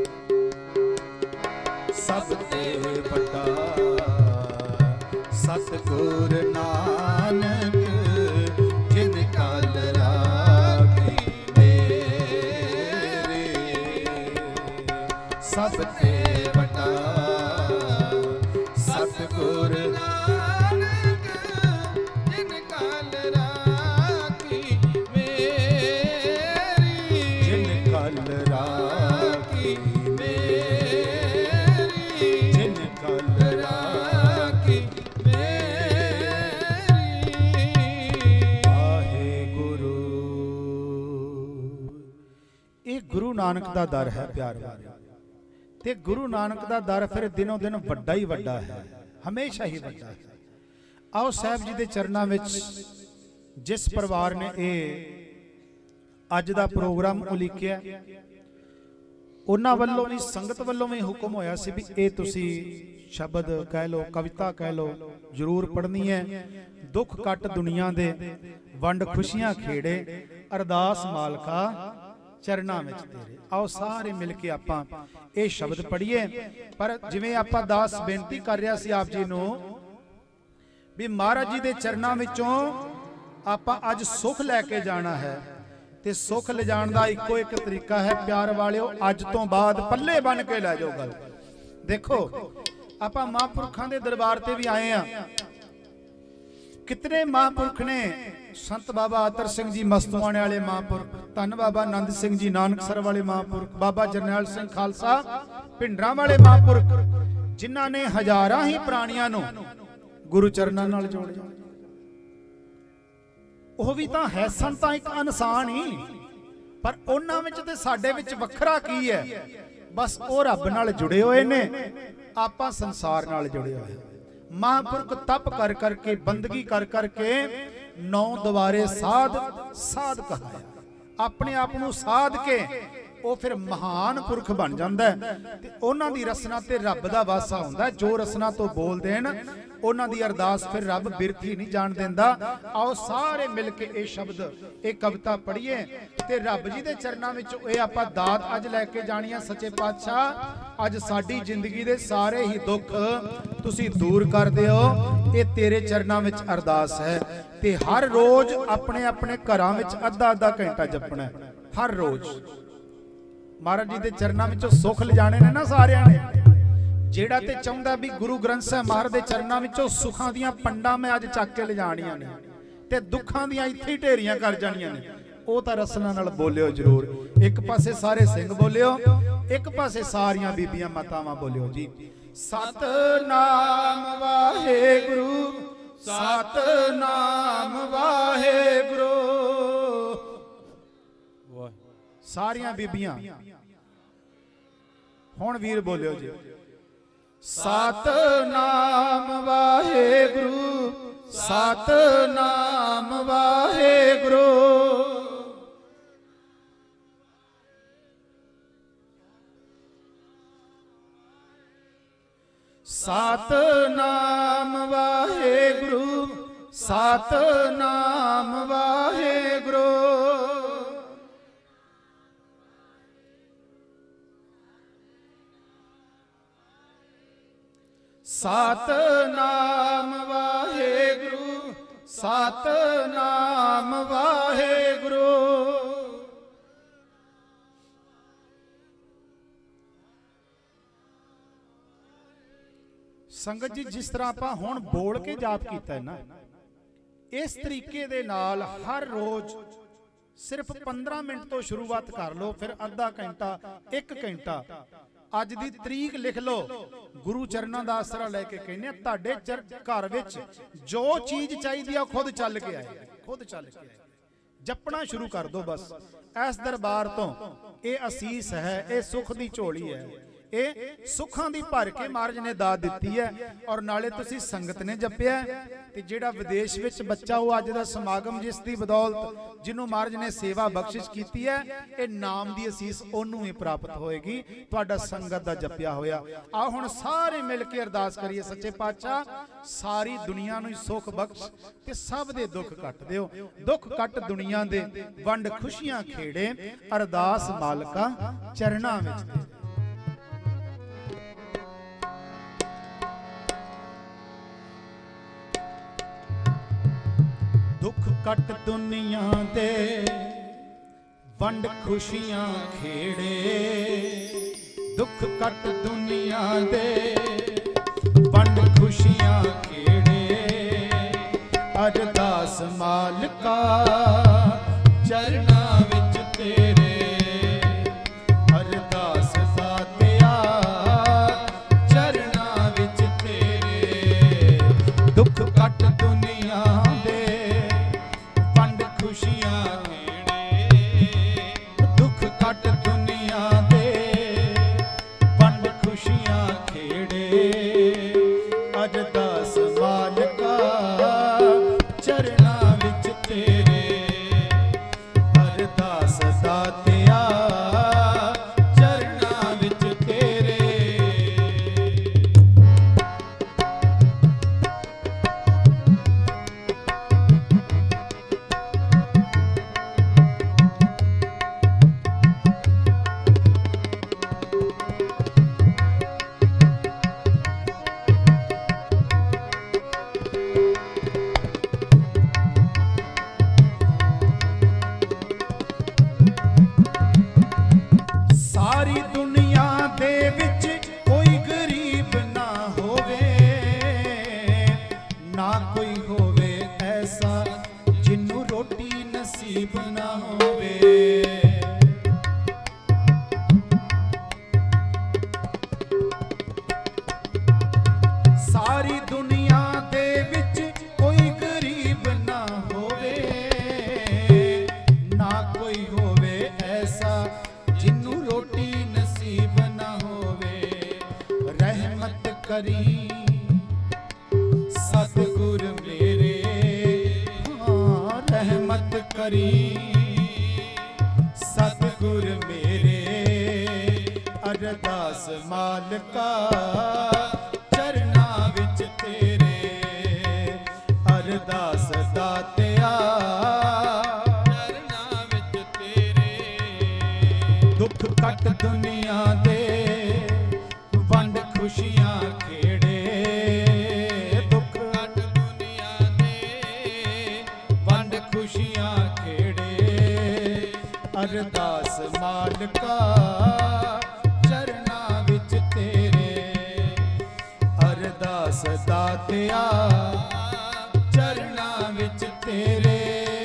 ਸਭ ਤੇ ਵੱਡਾ ਸਤਿਗੁਰ ਨਾਨਕ ਜਿਨ ਕਲ ਰਾਖੀ ਮੇਰੇ। ਸਭ ਤੇ ਵੱਡਾ ਸਤਿਗੁਰ ਨਾਨਕ ਜਿਨ ਕਲ ਰਾਖੀ ਮੇਰੀ। ਜਿਨ ਕਲ ਰਾਖੀ ਮੇਰੀ। ਜਿਨ ਕਲ ਰਾਖੀ ਮੇਰੀ। ਵਾਹਿਗੁਰੂ। ਇਹ ਗੁਰੂ ਨਾਨਕ ਦਾ ਦਰ ਹੈ ਪਿਆਰ ਵਾਲਿਓ, ਤੇ ਗੁਰੂ ਨਾਨਕ ਦਾ ਦਰ ਫਿਰ ਦਿਨੋਂ ਦਿਨ ਵੱਡਾ ਹੀ ਵੱਡਾ ਹੈ, ਹਮੇਸ਼ਾ ਹੀ ਵੱਡਾ ਹੈ। ਆਓ ਸਾਹਿਬ ਜੀ ਦੇ ਚਰਨਾਂ ਵਿੱਚ ਜਿਸ ਪਰਿਵਾਰ ਨੇ ਇਹ ਅੱਜ ਦਾ ਪ੍ਰੋਗਰਾਮ ਉਲੀਕਿਆ, ਉਹਨਾਂ ਵੱਲੋਂ ਵੀ ਸੰਗਤ ਵੱਲੋਂ ਵੀ ਹੁਕਮ ਹੋਇਆ ਸੀ ਵੀ ਇਹ ਤੁਸੀਂ ਸ਼ਬਦ ਕਹਿ ਲੋ, ਕਵਿਤਾ ਕਹਿ ਲੋ, ਜ਼ਰੂਰ ਪੜ੍ਹਨੀ ਹੈ। ਦੁੱਖ ਕੱਟ ਦੁਨੀਆ ਦੇ, ਵੰਡ ਖੁਸ਼ੀਆਂ ਖੇੜੇ, ਅਰਦਾਸ ਮਾਲਕਾ ਚਰਨਾਂ ਵਿੱਚ ਤੇਰੇ। ਆਓ ਸਾਰੇ ਮਿਲ ਕੇ ਆਪਾਂ ਇਹ ਸ਼ਬਦ ਪੜ੍ਹੀਏ। ਪਰ ਜਿਵੇਂ ਆਪਾਂ ਦਾਸ ਬੇਨਤੀ ਕਰ ਰਿਹਾ ਸੀ ਆਪ ਜੀ ਨੂੰ ਵੀ ਮਹਾਰਾਜ ਜੀ ਦੇ ਚਰਨਾਂ ਵਿੱਚੋਂ ਆਪਾਂ ਅੱਜ ਸੁਖ ਲੈ ਕੇ ਜਾਣਾ ਹੈ, ਤੇ ਸੁਖ ਲਿਜਾਣ ਦਾ ਇੱਕੋ ਇੱਕ ਤਰੀਕਾ ਹੈ ਪਿਆਰ ਵਾਲਿਓ, ਅੱਜ ਤੋਂ ਬਾਅਦ ਪੱਲੇ ਬੰਨ ਕੇ ਲੈ ਜਾਓ ਗੱਲ। ਦੇਖੋ ਆਪਾਂ ਮਹਾਂਪੁਰਖਾਂ ਦੇ ਦਰਬਾਰ ਤੇ ਵੀ ਆਏ ਆ। ਕਿਤਨੇ ਮਹਾਂਪੁਰਖ ਨੇ, ਸੰਤ ਬਾਬਾ ਅਤਰ ਸਿੰਘ ਜੀ ਮਸਤੂਆਣੇ ਵਾਲੇ ਮਹਾਂਪੁਰਖ, ਧੰਨ ਬਾਬਾ ਆਨੰਦ ਸਿੰਘ ਜੀ ਨਾਨਕਸਰ ਵਾਲੇ ਮਹਾਂਪੁਰਖ, ਬਾਬਾ ਜਰਨੈਲ ਸਿੰਘ ਖਾਲਸਾ ਭਿੰਡਰਾਂ ਵਾਲੇ ਮਹਾਂਪੁਰਖ, ਜਿਨ੍ਹਾਂ ਨੇ ਹਜ਼ਾਰਾਂ ਹੀ ਪ੍ਰਾਣੀਆਂ ਨੂੰ ਗੁਰੂ ਚਰਨਾਂ ਨਾਲ ਜੋੜਿਆ। ਉਹ ਵੀ ਤਾਂ ਹੈ ਸਨ ਤਾਂ ਇੱਕ ਇਨਸਾਨ ਹੀ, ਪਰ ਉਹਨਾਂ ਵਿੱਚ ਤੇ ਸਾਡੇ ਵਿੱਚ ਵੱਖਰਾ ਕੀ ਹੈ? ਬਸ ਉਹ ਰੱਬ ਨਾਲ ਜੁੜੇ ਹੋਏ ਨੇ, ਆਪਾਂ ਸੰਸਾਰ ਨਾਲ ਜੁੜੇ ਹੋਏ। ਮਹਾਂਪੁਰਖ ਤਪ ਕਰ ਕਰਕੇ, ਬੰਦਗੀ ਕਰ ਕਰਕੇ ਨੌ ਦੁਆਰੇ ਸਾਧ ਸਾਧ ਕਹਾਇਆ। ਆਪਣੇ ਆਪ ਨੂੰ ਸਾਧ ਕੇ ਉਹ ਫਿਰ ਮਹਾਨ ਪੁਰਖ ਬਣ ਜਾਂਦਾ ਹੈ, ਤੇ ਉਹਨਾਂ ਦੀ ਰਸਨਾ ਤੇ ਰੱਬ ਦਾ ਵਾਸਾ ਹੁੰਦਾ। ਜੋ ਰਸਨਾ ਤੋਂ ਬੋਲ ਦੇਣ ਉਹਨਾਂ ਦੀ ਅਰਦਾਸ ਫਿਰ ਰੱਬ ਬਿਰਥੀ ਨਹੀਂ ਜਾਣ ਦਿੰਦਾ। ਆਓ ਸਾਰੇ ਮਿਲ ਕੇ ਇਹ ਸ਼ਬਦ, ਇਹ ਕਵਿਤਾ ਪੜ੍ਹੀਏ, ਤੇ ਰੱਬ ਜੀ ਦੇ ਚਰਨਾਂ ਵਿੱਚ ਇਹ ਆਪਾਂ ਦਾਤ ਅੱਜ ਲੈ ਕੇ ਜਾਣੀ ਆ। ਸੱਚੇ ਪਾਤਸ਼ਾਹ ਅੱਜ ਸਾਡੀ ਜ਼ਿੰਦਗੀ ਦੇ ਸਾਰੇ ਹੀ ਦੁੱਖ ਤੁਸੀਂ ਦੂਰ ਕਰ ਦਿਓ, ਇਹ ਤੇਰੇ ਚਰਨਾਂ ਵਿੱਚ ਅਰਦਾਸ ਹੈ। ਤੇ ਹਰ ਰੋਜ਼ ਆਪਣੇ ਆਪਣੇ ਘਰਾਂ ਵਿੱਚ ਅੱਧਾ ਅੱਧਾ ਘੰਟਾ ਜਪਣਾ ਹੈ, ਹਰ ਰੋਜ਼। ਮਹਾਰਾਜ ਜੀ ਦੇ ਚਰਨਾਂ ਵਿੱਚੋਂ ਸੁੱਖ ਲਿਜਾਣੇ ਨੇ ਨਾ ਸਾਰਿਆਂ ਨੇ। ਜਿਹੜਾ ਤੇ ਚਾਹੁੰਦਾ ਵੀ ਗੁਰੂ ਗ੍ਰੰਥ ਸਾਹਿਬ ਮਹਾਰਾਜ ਦੇ ਚਰਨਾਂ ਵਿੱਚੋਂ ਸੁੱਖਾਂ ਦੀਆਂ ਪੰਡਾਂ ਮੈਂ ਅੱਜ ਚੱਕ ਕੇ ਲਿਜਾਣੀਆਂ ਨੇ, ਤੇ ਦੁੱਖਾਂ ਦੀਆਂ ਇੱਥੇ ਹੀ ਢੇਰੀਆਂ ਕਰ ਜਾਣੀਆਂ ਨੇ, ਉਹ ਤਾਂ ਰਸਨਾ ਨਾਲ ਬੋਲਿਓ ਜ਼ਰੂਰ। ਇੱਕ ਪਾਸੇ ਸਾਰੇ ਸਿੰਘ ਬੋਲਿਓ, ਇੱਕ ਪਾਸੇ ਸਾਰੀਆਂ ਬੀਬੀਆਂ ਮਾਤਾਵਾਂ ਬੋਲਿਓ ਜੀ। ਸਤਨਾਮ ਵਾਹਿਗੁਰੂ, ਸਤਨਾਮ ਵਾਹਿਗੁਰੂ। ਸਾਰੀਆਂ ਬੀਬੀਆਂ ਹੁਣ ਵੀਰ ਬੋਲਿਓ ਜੀ। ਸਤਨਾਮ ਵਾਹਿਗੁਰੂ, ਸਤਨਾਮ ਵਾਹਿਗੁਰੂ। ਸਤਨਾਮ ਵਾਹਿਗੁਰੂ, ਸਤਨਾਮ ਵਾਹਿਗੁਰੂ। ਸਤਨਾਮ ਵਾਹਿਗੁਰੂ, ਸਤਨਾਮ ਵਾਹਿਗੁਰੂ। ਸੰਗਤ ਜੀ, ਜਿਸ ਤਰ੍ਹਾਂ ਆਪਾਂ ਹੁਣ ਬੋਲ ਕੇ ਜਾਪ ਕੀਤਾ ਹੈ ਨਾ, ਇਸ ਤਰੀਕੇ ਦੇ ਨਾਲ ਹਰ ਰੋਜ਼ ਸਿਰਫ ਪੰਦਰਾਂ ਮਿੰਟ ਤੋਂ ਸ਼ੁਰੂਆਤ ਕਰ ਲਓ, ਫਿਰ ਅੱਧਾ ਘੰਟਾ, ਇੱਕ ਘੰਟਾ। ਅੱਜ ਦੀ ਤਰੀਕ ਲਿਖ ਲਓ। ਗੁਰੂ ਚਰਨਾਂ ਦਾ ਆਸਰਾ ਲੈ ਕੇ ਕਹਿੰਦੇ ਆ, ਤੁਹਾਡੇ ਘਰ ਵਿੱਚ ਜੋ ਚੀਜ਼ ਚਾਹੀਦੀ ਆ ਖੁਦ ਚੱਲ ਕੇ ਆਏ, ਖੁਦ ਚੱਲ ਕੇ ਆਏ। ਜਪਣਾ ਸ਼ੁਰੂ ਕਰ ਦੋ ਬਸ। ਇਸ ਦਰਬਾਰ ਤੋਂ ਇਹ ਅਸੀਸ ਹੈ, ਇਹ ਸੁੱਖ ਦੀ ਝੋਲੀ ਹੈ, ਇਹ ਸੁੱਖਾਂ ਦੀ ਭਰ ਕੇ ਮਹਾਰਾਜ ਨੇ ਦਾਤ ਦਿੱਤੀ ਹੈ। ਔਰ ਨਾਲੇ ਤੁਸੀਂ ਸੰਗਤ ਨੇ ਜਪਿਆ ਤੇ ਜਿਹੜਾ ਵਿਦੇਸ਼ ਵਿੱਚ ਬੱਚਾ ਉਹ ਅੱਜ ਦਾ ਸਮਾਗਮ ਜਿਸ ਦੀ ਬਦੌਲਤ ਜਿਹਨੂੰ ਮਹਾਰਾਜ ਨੇ ਸੇਵਾ ਬਖਸ਼ਿਸ਼ ਕੀਤੀ ਹੈ, ਇਹ ਨਾਮ ਦੀ ਅਸੀਸ ਉਹਨੂੰ ਹੀ ਪ੍ਰਾਪਤ ਹੋਏਗੀ, ਤੁਹਾਡਾ ਸੰਗਤ ਦਾ ਜਪਿਆ ਹੋਇਆ। ਆ ਹੁਣ ਸਾਰੇ ਮਿਲ ਕੇ ਅਰਦਾਸ ਕਰੀਏ, ਸੱਚੇ ਪਾਤਸ਼ਾਹ ਸਾਰੀ ਦੁਨੀਆ ਨੂੰ ਸੁੱਖ ਬਖਸ਼ ਤੇ ਸਭ ਦੇ ਦੁੱਖ ਕੱਟ ਦਿਓ, ਦੁੱਖ ਕੱਟ ਦੁਨੀਆ ਦੇ, ਵੰਡ ਖੁਸ਼ੀਆਂ ਖੇੜੇ, ਅਰਦਾਸ ਮਾਲਕਾ ਚਰਨਾਂ ਵਿੱਚ ਦੇ। दुख कट दुनिया दे वंड खुशियां खेड़े, दुख कट दुनिया दे वंड खुशियां खेड़े, अरदास मालका चरना विच तेरे, अरदास दातिया चरना विच तेरे, दुख कट दुनिया दे खुशियां खेड़े, दुख कट दुनिया दे वंड खुशियां खेड़े, अरदास मालका चरना विच तेरे, अरदास दातिया चरना विच तेरे। सारी दुनिया दे विच कोई गरीब ना होवे, ना कोई होवे ऐसा जिन्नू रोटी नसीब ना होवे, रहमत करी सतगुर मेरे, हाँ रहमत करी सतगुर मेरे, अरदास मालका चरना विच तेरे, अरदास दातिया चरना विच तेरे, दुख कट दुनिया दे वंड खुशियां खेड़े, दुख कट दुनिया दे वंड खुशियां खेड़े, अरदास मालका चरना विच तेरे, अरदास दातिया चरना विच तेरे।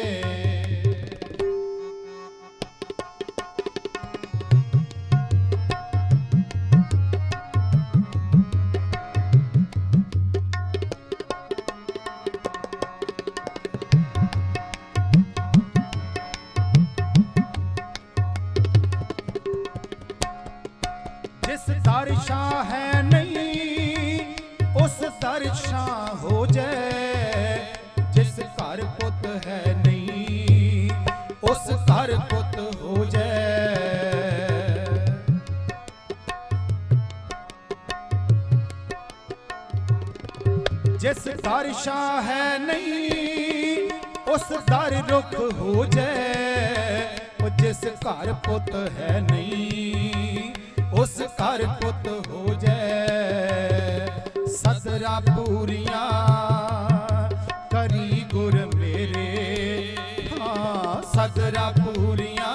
जिस दर शाह है नहीं उस दर शाह हो जाए, जिस घर पुत है नहीं उस घर पुत हो जाए, जिस दर शाह है नहीं उस दर रुख हो जाए, जिस घर पुत है नहीं उस घर पुत हो जाए, सदरा पूरियां करी गुर मेरे, हाँ सदरा पूरियां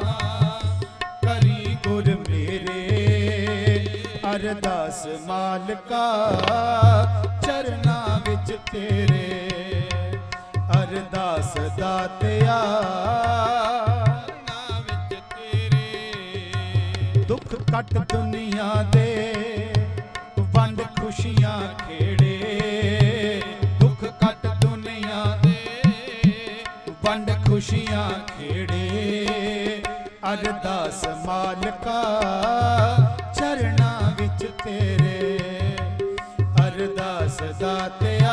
करी गुर मेरे, अरदास मालका चरना विच तेरे, अरदास दातिया दुख कट दुनिया दे वंड खुशियां खेड़े, दुख कट दुनिया दे वंड खुशियां खेड़े, अरदास मालका चरना तेरे, अरदास दातिया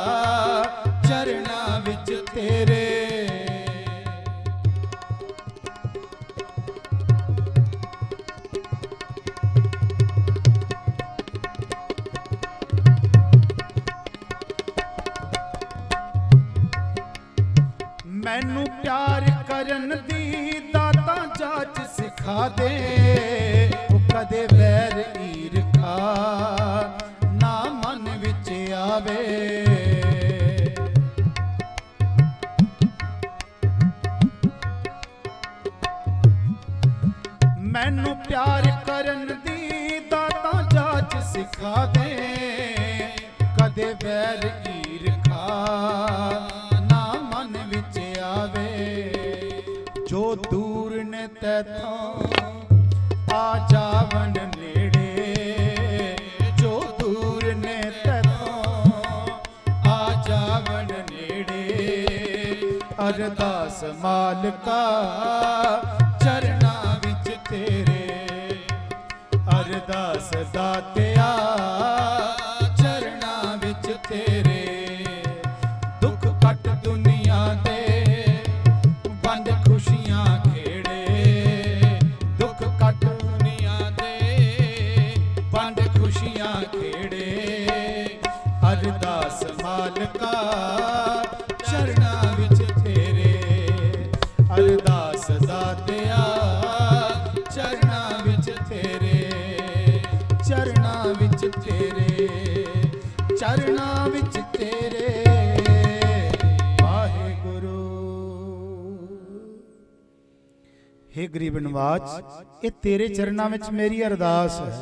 चरना विच तेरे। मैनू प्यार करन दी दाता जाच सिखा दे, ओ कदे वैर ईरखा ना मन विच आवे। मैनू प्यार करन दी दाता जाच सिखा दे, कदे वैर ईरखा जो दूर ने तैथों आ जावन नेड़े, जो दूर ने तैथों आ जावन नेड़े। अरदास मालका चरना विच तेरे, अरदास दातिया चरना विच तेरे। दुख कट दुनिया दे बंद खुशियां खेड़े, दुख कट दुनिया दे बंद खुशियां खेड़े। अरदास मालका चरना विच तेरे, अरदास दातिया चरना विच तेरे, चरना विच तेरे, चरना विच तेरे। हे गरीब नवाज, ये तेरे चरना विच मेरी अरदास है,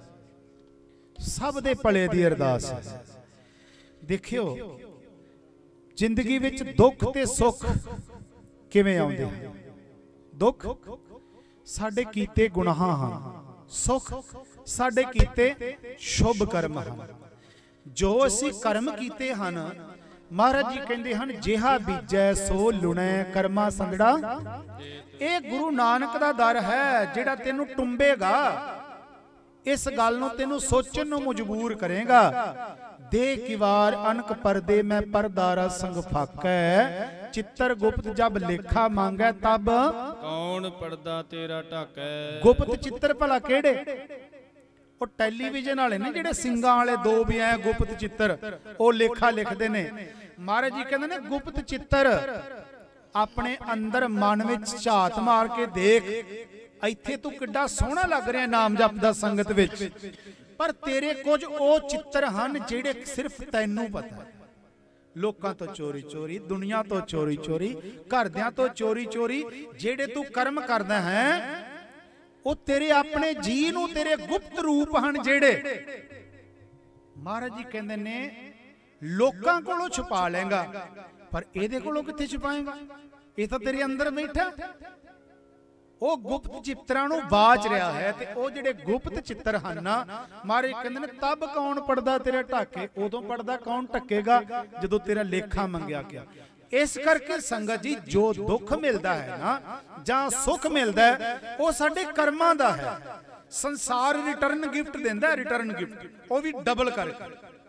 सब दे भले दी अरदास है। देखियो जिंदगी विच दुख ते सुख किवें आउंदे हैं। दुख साडे कीते गुनाह हन, सुख साडे कीते शुभ कर्म हन। जो असीं कर्म कीते हन, महाराज जी कहंदे हन जिहा बीजै सो लुणै कर्मा संगड़ा। ਇਹ ਗੁਰੂ ਨਾਨਕ ਦਾ ਦਰ ਹੈ ਜਿਹੜਾ ਤੈਨੂੰ ਟੁੰਬੇਗਾ, ਇਸ ਗੱਲ ਨੂੰ ਤੈਨੂੰ ਸੋਚਣ ਨੂੰ ਮਜਬੂਰ ਕਰੇਗਾ। ਦੇ ਕਿਵਾਰ ਅਨਕ ਪਰਦੇ ਮੈਂ ਪਰਦਾਰਾ ਸੰਗ ਫਾਕੈ, ਚਿੱਤਰ ਗੁਪਤ ਜਬ ਲੇਖਾ ਮੰਗੈ ਤਬ ਕੌਣ ਪਰਦਾ ਤੇਰਾ ਢਾਕੈ। ਗੁਪਤ ਚਿੱਤਰ ਭਲਾ ਕਿਹੜੇ? ਉਹ ਟੈਲੀਵਿਜ਼ਨ ਵਾਲੇ ਨੇ ਜਿਹੜੇ ਸਿੰਘਾਂ ਵਾਲੇ ਦੋ ਵੀ ਐ ਗੁਪਤ ਚਿੱਤਰ, ਉਹ ਲੇਖਾ ਲਿਖਦੇ ਨੇ। ਮਹਾਰਾਜ ਜੀ ਕਹਿੰਦੇ ਨੇ ਗੁਪਤ ਚਿੱਤਰ अपने अंदर मन में झात मार के देख, इत्थे तू किड्डा सोहना लग रहा नाम जपदा संगत विच, पर तेरे कुछ ओ चित्तर हन जिहड़े सिर्फ तैनू पता है। लोकां तो चोरी चोरी, दुनिया तो चोरी चोरी, घरदियां तो चोरी चोरी जिहड़े तू कर्म करदा है, वो तेरे अपने जी नू तेरे गुप्त रूप हन जिहड़े। महाराज जी कहंदे ने लोकां कोलों छुपा लेंगा, पर ਇਹਦੇ ਕੋਲੋਂ ਕਿੱਥੇ ਛੁਪਾਏਗਾ? ਇਹ ਤਾਂ ਤੇਰੇ ਅੰਦਰ ਬੈਠਾ। ਉਹ ਗੁਪਤ ਚਿੱਤਰਾਂ ਨੂੰ ਬਾਚ ਰਿਹਾ ਹੈ, ਤੇ ਉਹ ਜਿਹੜੇ ਗੁਪਤ ਚਿੱਤਰ ਹਨ ਨਾ, ਮਾਰੇ ਕਹਿੰਦੇ ਨੇ ਤਬ ਕੌਣ ਪੜਦਾ ਤੇਰਾ ਢਾਕੇ। ਉਦੋਂ ਪੜਦਾ ਕੌਣ ਢੱਕੇਗਾ ਜਦੋਂ ਤੇਰਾ ਲੇਖਾ ਮੰਗਿਆ ਗਿਆ। ਇਸ ਕਰਕੇ ਸੰਗਤ ਜੀ ਜੋ ਦੁੱਖ ਮਿਲਦਾ ਹੈ ਨਾ ਜਾਂ ਸੁੱਖ ਮਿਲਦਾ ਹੈ, ਉਹ ਸਾਡੇ ਕਰਮਾਂ ਦਾ ਹੈ। ਸੰਸਾਰ ਰਿਟਰਨ ਗਿਫਟ ਦਿੰਦਾ ਹੈ, ਰਿਟਰਨ ਗਿਫਟ, ਉਹ ਵੀ ਡਬਲ ਕਰਕੇ,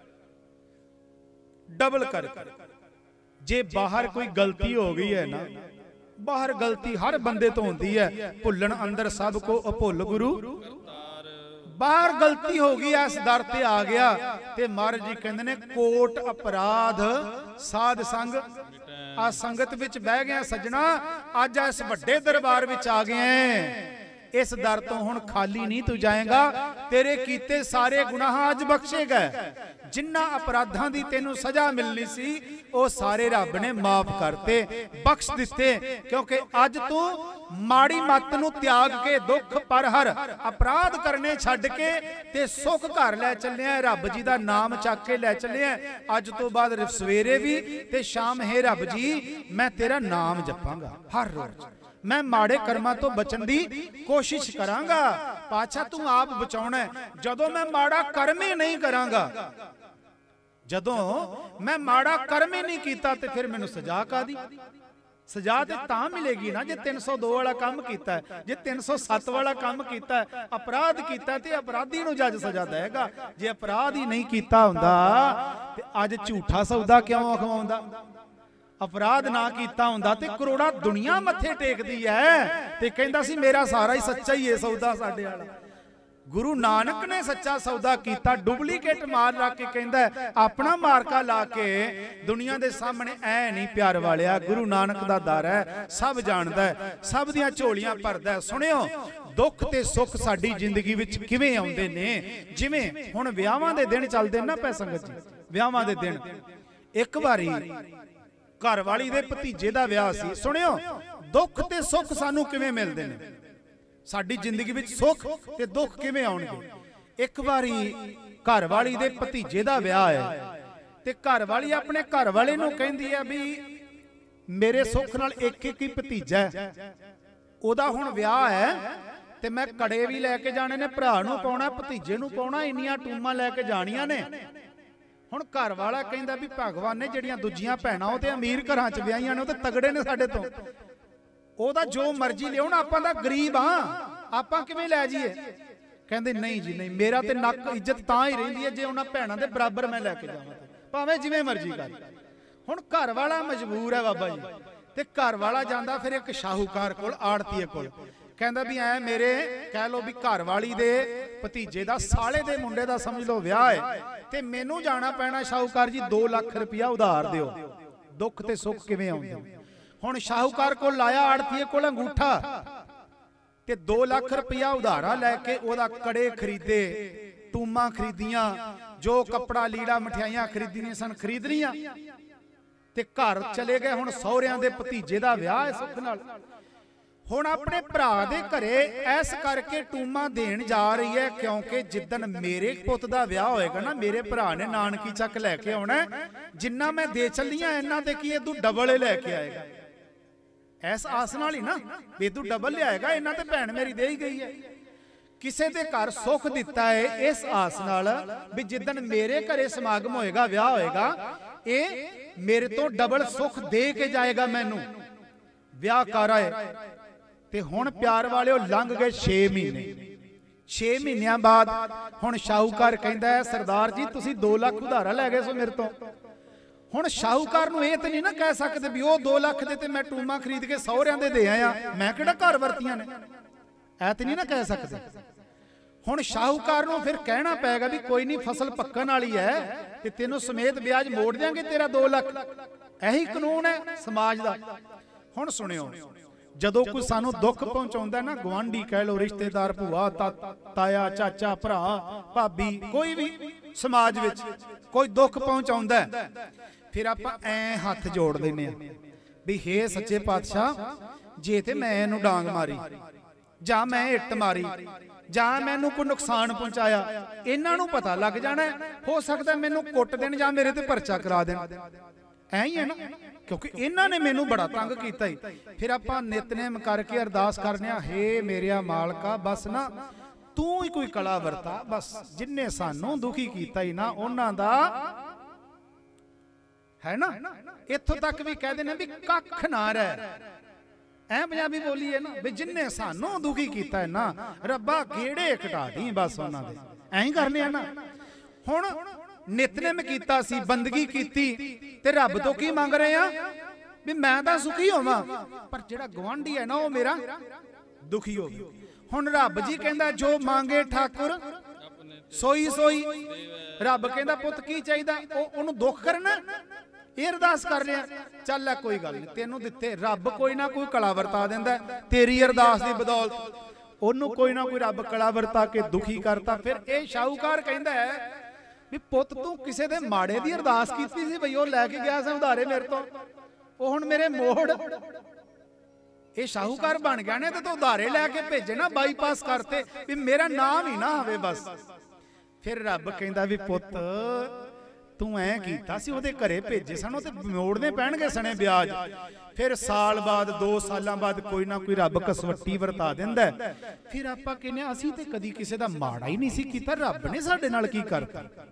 ਡਬਲ ਕਰਕੇ। जे बाहर कोई गलती हो गई है ना, बाहर गलती हर बंदे तो होती है, भुल्लण अंदर सब को अभुल गुरु। बाहर गलती हो गई, इस दर ते आ गया, ते महाराज जी कहंदे ने कोट अपराध साध संग। आ संगत विच बह गया सजना, अज इस वड्डे दरबार विच आ गए, इस दर तो हुण खाली नहीं तू जाएगा। तेरे कीते सारे गुनाह अज बख्शे गए, जिन्ना अपराधां दी तैनू सजा मिलनी सी ਉਹ ਸਾਰੇ ਰੱਬ ਨੇ ਮਾਫ ਕਰਤੇ, ਬਖਸ਼ ਦਿੱਤੇ। ਕਿਉਂਕਿ ਅੱਜ ਤੂੰ ਮਾੜੀ ਮੱਤ ਨੂੰ ਤਿਆਗ ਕੇ ਦੁੱਖ ਪਰਹਰ ਅਪਰਾਧ ਕਰਨੇ ਛੱਡ ਕੇ ਤੇ ਸੁੱਖ ਘਰ ਲੈ ਚੱਲਿਆ, ਰੱਬ ਜੀ ਦਾ ਨਾਮ ਚੱਕ ਕੇ ਲੈ ਚੱਲਿਆ। ਅੱਜ ਤੋਂ ਬਾਅਦ ਸਵੇਰੇ ਵੀ ਤੇ ਸ਼ਾਮ ਹੈ ਰੱਬ ਜੀ ਮੈਂ ਤੇਰਾ ਨਾਮ ਜਪਾਂਗਾ ਹਰ ਰੋਜ਼, मैं माड़े कर्मां तो बचन दी कोशिश करांगा। पाछा तू आप बचाउणा है, जदों मैं माड़ा कर्म ही नहीं करांगा, जदों मैं माड़ा कर्म ही नहीं कीता ते फिर मैनूं सजा कादी। सजा ते तां मिलेगी ना जे तीन सौ दो वाला काम कीता है, जे तीन सौ सत्त वाला काम कीता है, अपराध कीता ते अपराधी नूं जज सजा देगा। जे अपराध ही नहीं कीता हुंदा ते अज झूठा सौदा क्यों अखवाउंदा? अपराध ना कीता हुंदा ते करोड़ा दुनिया मत्थे टेकदी है ते कहंदा सी मेरा सारा ही सच्चा ही है सौदा साडे वाला। गुरु नानक ने सच्चा सौदा कीता, डुप्लीकेट मार ला के कहंदा अपना मार्का ला के दुनिया दे सामने ऐ नहीं प्यार वालिया। गुरु नानक दा दर है, सब जानदा है, सब दियां झोलियां भरदा है। सुनियो दुख ते सुख साडी जिंदगी विच किवें आउंदे ने। जिवें हुण विआहां दे दिन चलदे ना पै संगत जी, विआहां दे दिन एक वारी घर वाली दे भतीजे दा विआह सी। सुनियो दुख ते सुख सानू किवें मिलदे ने, साडी जिंदगी विच सुख ते दुख किवें आउणगे। एक बारी घर वाली दे भतीजे दा विआह है ते घर वाली अपने घर वाले नूं कहंदी है भी मेरे सुख नाल एक एक ही भतीजा है, ओदा हुण विआह है ते मैं कड़े भी लैके जाने ने, भरा नूं पाउणा, भतीजे नूं पाउणा, इन्नियां टूमां लैके जाणियां ने। हुण घर वाला कहंदा भी भगवान ने ਜਿਹੜੀਆਂ ਦੂਜੀਆਂ ਭੈਣਾਂ ਉਹ ਤੇ ਅਮੀਰ ਘਰਾਂ ਚ ਵਿਆਹੀਆਂ ਨੇ, ਉਹ ਤੇ ਤਗੜੇ ਨੇ ਸਾਡੇ ਤੋਂ, ਉਹਦਾ ਜੋ ਮਰਜ਼ੀ ਲਿਆਉਣ, ਆਪਾਂ ਤਾਂ ਗਰੀਬ ਆ, ਆਪਾਂ ਕਿਵੇਂ ਲੈ ਜਾਈਏ? ਕਹਿੰਦੇ ਨਹੀਂ ਜੀ ਨਹੀਂ, ਮੇਰਾ ਤੇ ਨੱਕ ਇੱਜ਼ਤ ਤਾਂ ਹੀ ਰਹਿੰਦੀ ਹੈ ਜੇ ਉਹਨਾਂ ਭੈਣਾਂ ਦੇ ਬਰਾਬਰ ਮੈਂ ਲੈ ਕੇ ਜਾਵਾਂ, ਭਾਵੇਂ ਜਿਵੇਂ ਮਰਜ਼ੀ ਕਰ। ਹੁਣ ਘਰ ਵਾਲਾ ਮਜਬੂਰ ਹੈ ਬਾਬਾ ਜੀ, ਤੇ ਘਰ ਵਾਲਾ ਜਾਂਦਾ ਫਿਰ ਇੱਕ ਸ਼ਾਹੂਕਾਰ ਕੋਲ, ਆੜਤੀਏ ਕੋਲ, ਕਹਿੰਦਾ ਵੀ ਐ ਮੇਰੇ ਕਹਿ ਲੋ ਵੀ ਘਰ ਵਾਲੀ ਦੇ ਭਤੀਜੇ ਦਾ ਸਾਲੇ ਦੇ ਮੁੰਡੇ ਦਾ ਸਮਝ ਲਓ ਵਿਆਹ ਹੈ ਤੇ ਮੈਨੂੰ ਜਾਣਾ ਪੈਣਾ ਸ਼ਾਹੂਕਾਰ ਜੀ दो ਲੱਖ ਰੁਪਇਆ ਉਧਾਰ ਦਿਓ। ਦੁੱਖ ਤੇ ਸੁੱਖ ਕਿਵੇਂ ਆਉਂਦੇ? ਹੁਣ ਸ਼ਾਹੂਕਾਰ ਕੋਲ ਲਾਇਆ ਆੜਤੀਏ ਕੋਲ ਅੰਗੂਠਾ ਤੇ दो ਲੱਖ ਰੁਪਇਆ ਉਧਾਰਾ ਲੈ ਕੇ ਉਹਦਾ ਕੜੇ ਖਰੀਦੇ, ਟੂਮਾਂ ਖਰੀਦੀਆਂ, ਜੋ ਕੱਪੜਾ ਲੀੜਾ ਮਠਿਆਈਆਂ ਖਰੀਦੀਆਂ ਸਨ ਖਰੀਦ ਲੀਆਂ ਤੇ ਘਰ ਚਲੇ ਗਏ। ਹੁਣ ਸਹੁਰਿਆਂ ਦੇ ਭਤੀਜੇ ਦਾ ਵਿਆਹ ਹੈ ਸੁੱਖ ਨਾਲ। ਹੁਣ ਆਪਣੇ ਭਰਾ ਦੇ ਘਰੇ ਐਸ ਕਰਕੇ ਟੂਮਾਂ ਦੇਣ ਜਾ ਰਹੀ ਹੈ ਕਿਉਂਕਿ ਜਿੱਦਣ ਮੇਰੇ ਪੁੱਤ ਦਾ ਵਿਆਹ ਹੋਏਗਾ ਨਾ, ਮੇਰੇ ਭਰਾ ਨੇ ਨਾਨਕੀ ਚੱਕ ਲੈ ਕੇ ਆਉਣਾ, ਜਿੰਨਾ ਮੈਂ ਦੇ ਚੱਲੀਆਂ ਇਹਨਾਂ ਤੇ ਕੀ ਇਦੋਂ ਡਬਲ ਲੈ ਕੇ ਆਏਗਾ। ਐਸ ਆਸ ਨਾਲ ਹੀ ਨਾ ਵੀ ਤੂੰ ਡਬਲ ਲਿਆਏਗਾ, ਇਹਨਾਂ ਤੇ ਭੈਣ ਮੇਰੀ ਦੇ ਹੀ ਗਈ ਹੈ। ਕਿਸੇ ਦੇ ਘਰ ਸੁੱਖ ਦਿੱਤਾ ਹੈ ਇਸ ਆਸ ਨਾਲ ਵੀ ਜਿੱਦਣ ਮੇਰੇ ਘਰੇ ਸਮਾਗਮ ਹੋਏਗਾ, ਵਿਆਹ ਹੋਏਗਾ, ਇਹ ਮੇਰੇ ਤੋਂ ਡਬਲ ਸੁੱਖ ਦੇ ਕੇ ਜਾਏਗਾ ਮੈਨੂੰ, ਵਿਆਹ ਕਰ ਆਏ। ਤੇ ਹੁਣ ਪਿਆਰ ਵਾਲਿਓ ਲੰਘ ਗਏ छे ਮਹੀਨੇ। छे ਮਹੀਨਿਆਂ ਬਾਅਦ ਹੁਣ ਸ਼ਾਹੂਕਾਰ ਕਹਿੰਦਾ ਹੈ ਸਰਦਾਰ ਜੀ ਤੁਸੀਂ दो ਲੱਖ ਉਧਾਰਾ ਲੈ ਗਏ ਸੋ ਮੇਰੇ ਤੋਂ। ਹੁਣ ਸ਼ਾਹੂਕਾਰ ਨੂੰ ਇਹ ਤੇ ਨਹੀਂ ਨਾ ਕਹਿ ਸਕਦੇ ਵੀ ਉਹ दो ਲੱਖ ਦੇ ਤੇ ਮੈਂ ਟੂਮਾਂ ਖਰੀਦ ਕੇ ਸਹੁਰਿਆਂ ਦੇ ਦੇ ਆਇਆ, ਮੈਂ ਕਿਹੜਾ ਘਰ ਵਰਤੀਆਂ ਨੇ, ਐ ਤੇ ਨਹੀਂ ਨਾ ਕਹਿ ਸਕਦੇ। ਹੁਣ ਸ਼ਾਹੂਕਾਰ ਨੂੰ ਫਿਰ ਕਹਿਣਾ ਪਏਗਾ ਵੀ ਕੋਈ ਨਹੀਂ ਫਸਲ ਪੱਕਣ ਵਾਲੀ ਹੈ ਤੇ ਤੈਨੂੰ ਸਮੇਤ ਵਿਆਜ ਮੋੜ ਦਿਆਂਗੇ ਤੇਰਾ दो ਲੱਖ। ਇਹੀ ਕਾਨੂੰਨ ਹੈ ਸਮਾਜ ਦਾ। ਹੁਣ ਸੁਣਿਓ, ਜਦੋਂ ਕੋਈ ਸਾਨੂੰ ਦੁੱਖ ਪਹੁੰਚਾਉਂਦਾ ਨਾ, ਗਵਾਂਢੀ ਕਹਿ ਲੋ, ਰਿਸ਼ਤੇਦਾਰ, ਭੂਆ, ਤਾਇਆ, ਚਾਚਾ, ਭਰਾ, ਭਾਬੀ, ਕੋਈ ਵੀ ਸਮਾਜ ਵਿੱਚ ਕੋਈ ਦੁੱਖ ਪਹੁੰਚਾਉਂਦਾ, ਫਿਰ ਆਪਾਂ ਐ ਹੱਥ ਜੋੜ ਦਿੰਦੇ ਆ ਵੀ ਹੇ ਸੱਚੇ ਪਾਤਸ਼ਾਹ ਜੇ ਤੇ ਮੈਂ ਇਹਨੂੰ ਡਾਂਗ ਮਾਰੀ ਜਾਂ ਮੈਂ ਇੱਟ ਮਾਰੀ ਜਾਂ ਮੈਨੂੰ ਕੋਈ ਨੁਕਸਾਨ ਪਹੁੰਚਾਇਆ, ਇਹਨਾਂ ਨੂੰ ਪਤਾ ਲੱਗ ਜਾਣਾ, ਹੋ ਸਕਦਾ ਮੈਨੂੰ ਕੁੱਟ ਦੇਣ ਜਾਂ ਮੇਰੇ ਤੇ ਪਰਚਾ ਕਰਾ ਦੇਣ। ਐ ਹੀ ਹੈ ਨਾ, ਕਿਉਂਕਿ ਇਹਨਾਂ ਨੇ ਮੈਨੂੰ ਬੜਾ ਤੰਗ ਕੀਤਾ ਹੀ। ਫਿਰ ਆਪਾਂ ਨਿਤਨੇਮ ਕਰਕੇ ਅਰਦਾਸ ਕਰਨੇ ਆ, ਹੇ ਮੇਰਿਆ ਮਾਲਕਾ ਬਸ ਨਾ ਤੂੰ ਹੀ ਕੋਈ ਕਲਾ ਵਰਤਾ, ਬਸ ਜਿੰਨੇ ਸਾਨੂੰ ਦੁਖੀ ਕੀਤਾ ਹੀ ਨਾ ਉਹਨਾਂ ਦਾ ਹੈ ਨਾ। ਇੱਥੋਂ ਤੱਕ ਵੀ ਕਹਿ ਦੇਣਾ ਵੀ ਕੱਖ ਨਾ ਰਹਿ, ਐ ਪੰਜਾਬੀ ਬੋਲੀ ਹੈ ਨਾ ਵੀ ਜਿੰਨੇ ਸਾਨੂੰ ਦੁਖੀ ਕੀਤਾ ਹੈ ਨਾ ਰੱਬਾ ਗੇੜੇ ਘਟਾ ਦੀ ਬਸ ਉਹਨਾਂ ਦੇ, ਐਂ ਹੀ ਕਰਨੇ ਆ ਨਾ। ਹੁਣ ਨਿਤਨੇਮ ਕੀਤਾ ਸੀ, ਬੰਦਗੀ ਕੀਤੀ ਤੇ ਰੱਬ ਤੋਂ ਕੀ ਮੰਗ ਰਹੇ ਆ ਵੀ ਮੈਂ ਤਾਂ ਸੁਖੀ ਹੋਵਾਂ, ਪਰ ਜਿਹੜਾ ਗਵਾਂਢੀ ਹੈ ਨਾ ਉਹ ਮੇਰਾ ਦੁਖੀ ਹੋਵੇ। ਹੁਣ ਰੱਬ ਜੀ ਕਹਿੰਦਾ ਜੋ ਮੰਗੇ ਠਾਕੁਰ ਸੋਈ ਸੋਈ। ਰੱਬ ਕਹਿੰਦਾ ਪੁੱਤ ਕੀ ਚਾਹੀਦਾ, ਉਹ ਉਹਨੂੰ ਦੁੱਖ ਕਰਨਾ, ਇਹ ਅਰਦਾਸ ਕਰ ਰਿਹਾ। ਚੱਲ ਲੈ ਕੋਈ ਗੱਲ ਨਹੀਂ, ਤੈਨੂੰ ਦਿੱਤੇ ਰੱਬ ਕੋਈ ਨਾ ਕੋਈ ਕਲਾ ਵਰਤਾ ਦਿੰਦਾ ਤੇਰੀ ਅਰਦਾਸ ਦੀ ਬਦੌਲਤ, ਉਹਨੂੰ ਕੋਈ ਨਾ ਕੋਈ ਰੱਬ ਕਲਾ ਵਰਤਾ ਕੇ ਦੁਖੀ ਕਰਤਾ। ਫਿਰ ਇਹ ਸ਼ਾਹੂਕਾਰ ਕਹਿੰਦਾ ਹੈ ਵੀ ਪੁੱਤ ਤੂੰ ਕਿਸੇ ਦੇ ਮਾੜੇ ਦੀ ਅਰਦਾਸ ਕੀਤੀ ਸੀ ਬਈ ਉਹ ਲੈ ਕੇ ਗਿਆ ਸੀ ਉਧਾਰੇ ਮੇਰੇ ਤੋਂ, ਉਹ ਹੁਣ ਮੇਰੇ ਮੋੜ। ਇਹ ਸ਼ਾਹੂਕਾਰ ਬਣ ਗਿਆ ਨੇ ਤੇ ਤੂੰ ਉਧਾਰੇ ਲੈ ਕੇ ਭੇਜੇ ਨਾ, ਬਾਈਪਾਸ ਕਰਤੇ ਵੀ ਮੇਰਾ ਨਾਮ ਹੀ ਨਾ ਆਵੇ ਬਸ। ਫਿਰ ਰੱਬ ਕਹਿੰਦਾ ਵੀ ਪੁੱਤ ਤੂੰ ਐ ਕੀਤਾ ਸੀ, ਉਹਦੇ ਘਰੇ ਭੇਜੇ ਸਨ, ਉਹ ਤੇ ਮੋੜਨੇ ਪੈਣਗੇ ਸਣੇ ਵਿਆਜ। ਫਿਰ ਸਾਲ ਬਾਅਦ ਦੋ ਸਾਲਾਂ ਬਾਅਦ ਕੋਈ ਨਾ ਕੋਈ ਰੱਬ ਕਸਵੱਟੀ ਵਰਤਾ ਦਿੰਦਾ। ਫਿਰ ਆਪਾਂ ਕਹਿੰਦੇ ਅਸੀਂ ਤੇ ਕਦੀ ਕਿਸੇ ਦਾ ਮਾੜਾ ਹੀ ਨਹੀਂ ਸੀ ਕੀਤਾ, ਰੱਬ ਨੇ ਸਾਡੇ ਨਾਲ ਕੀ ਕਰਤਾ।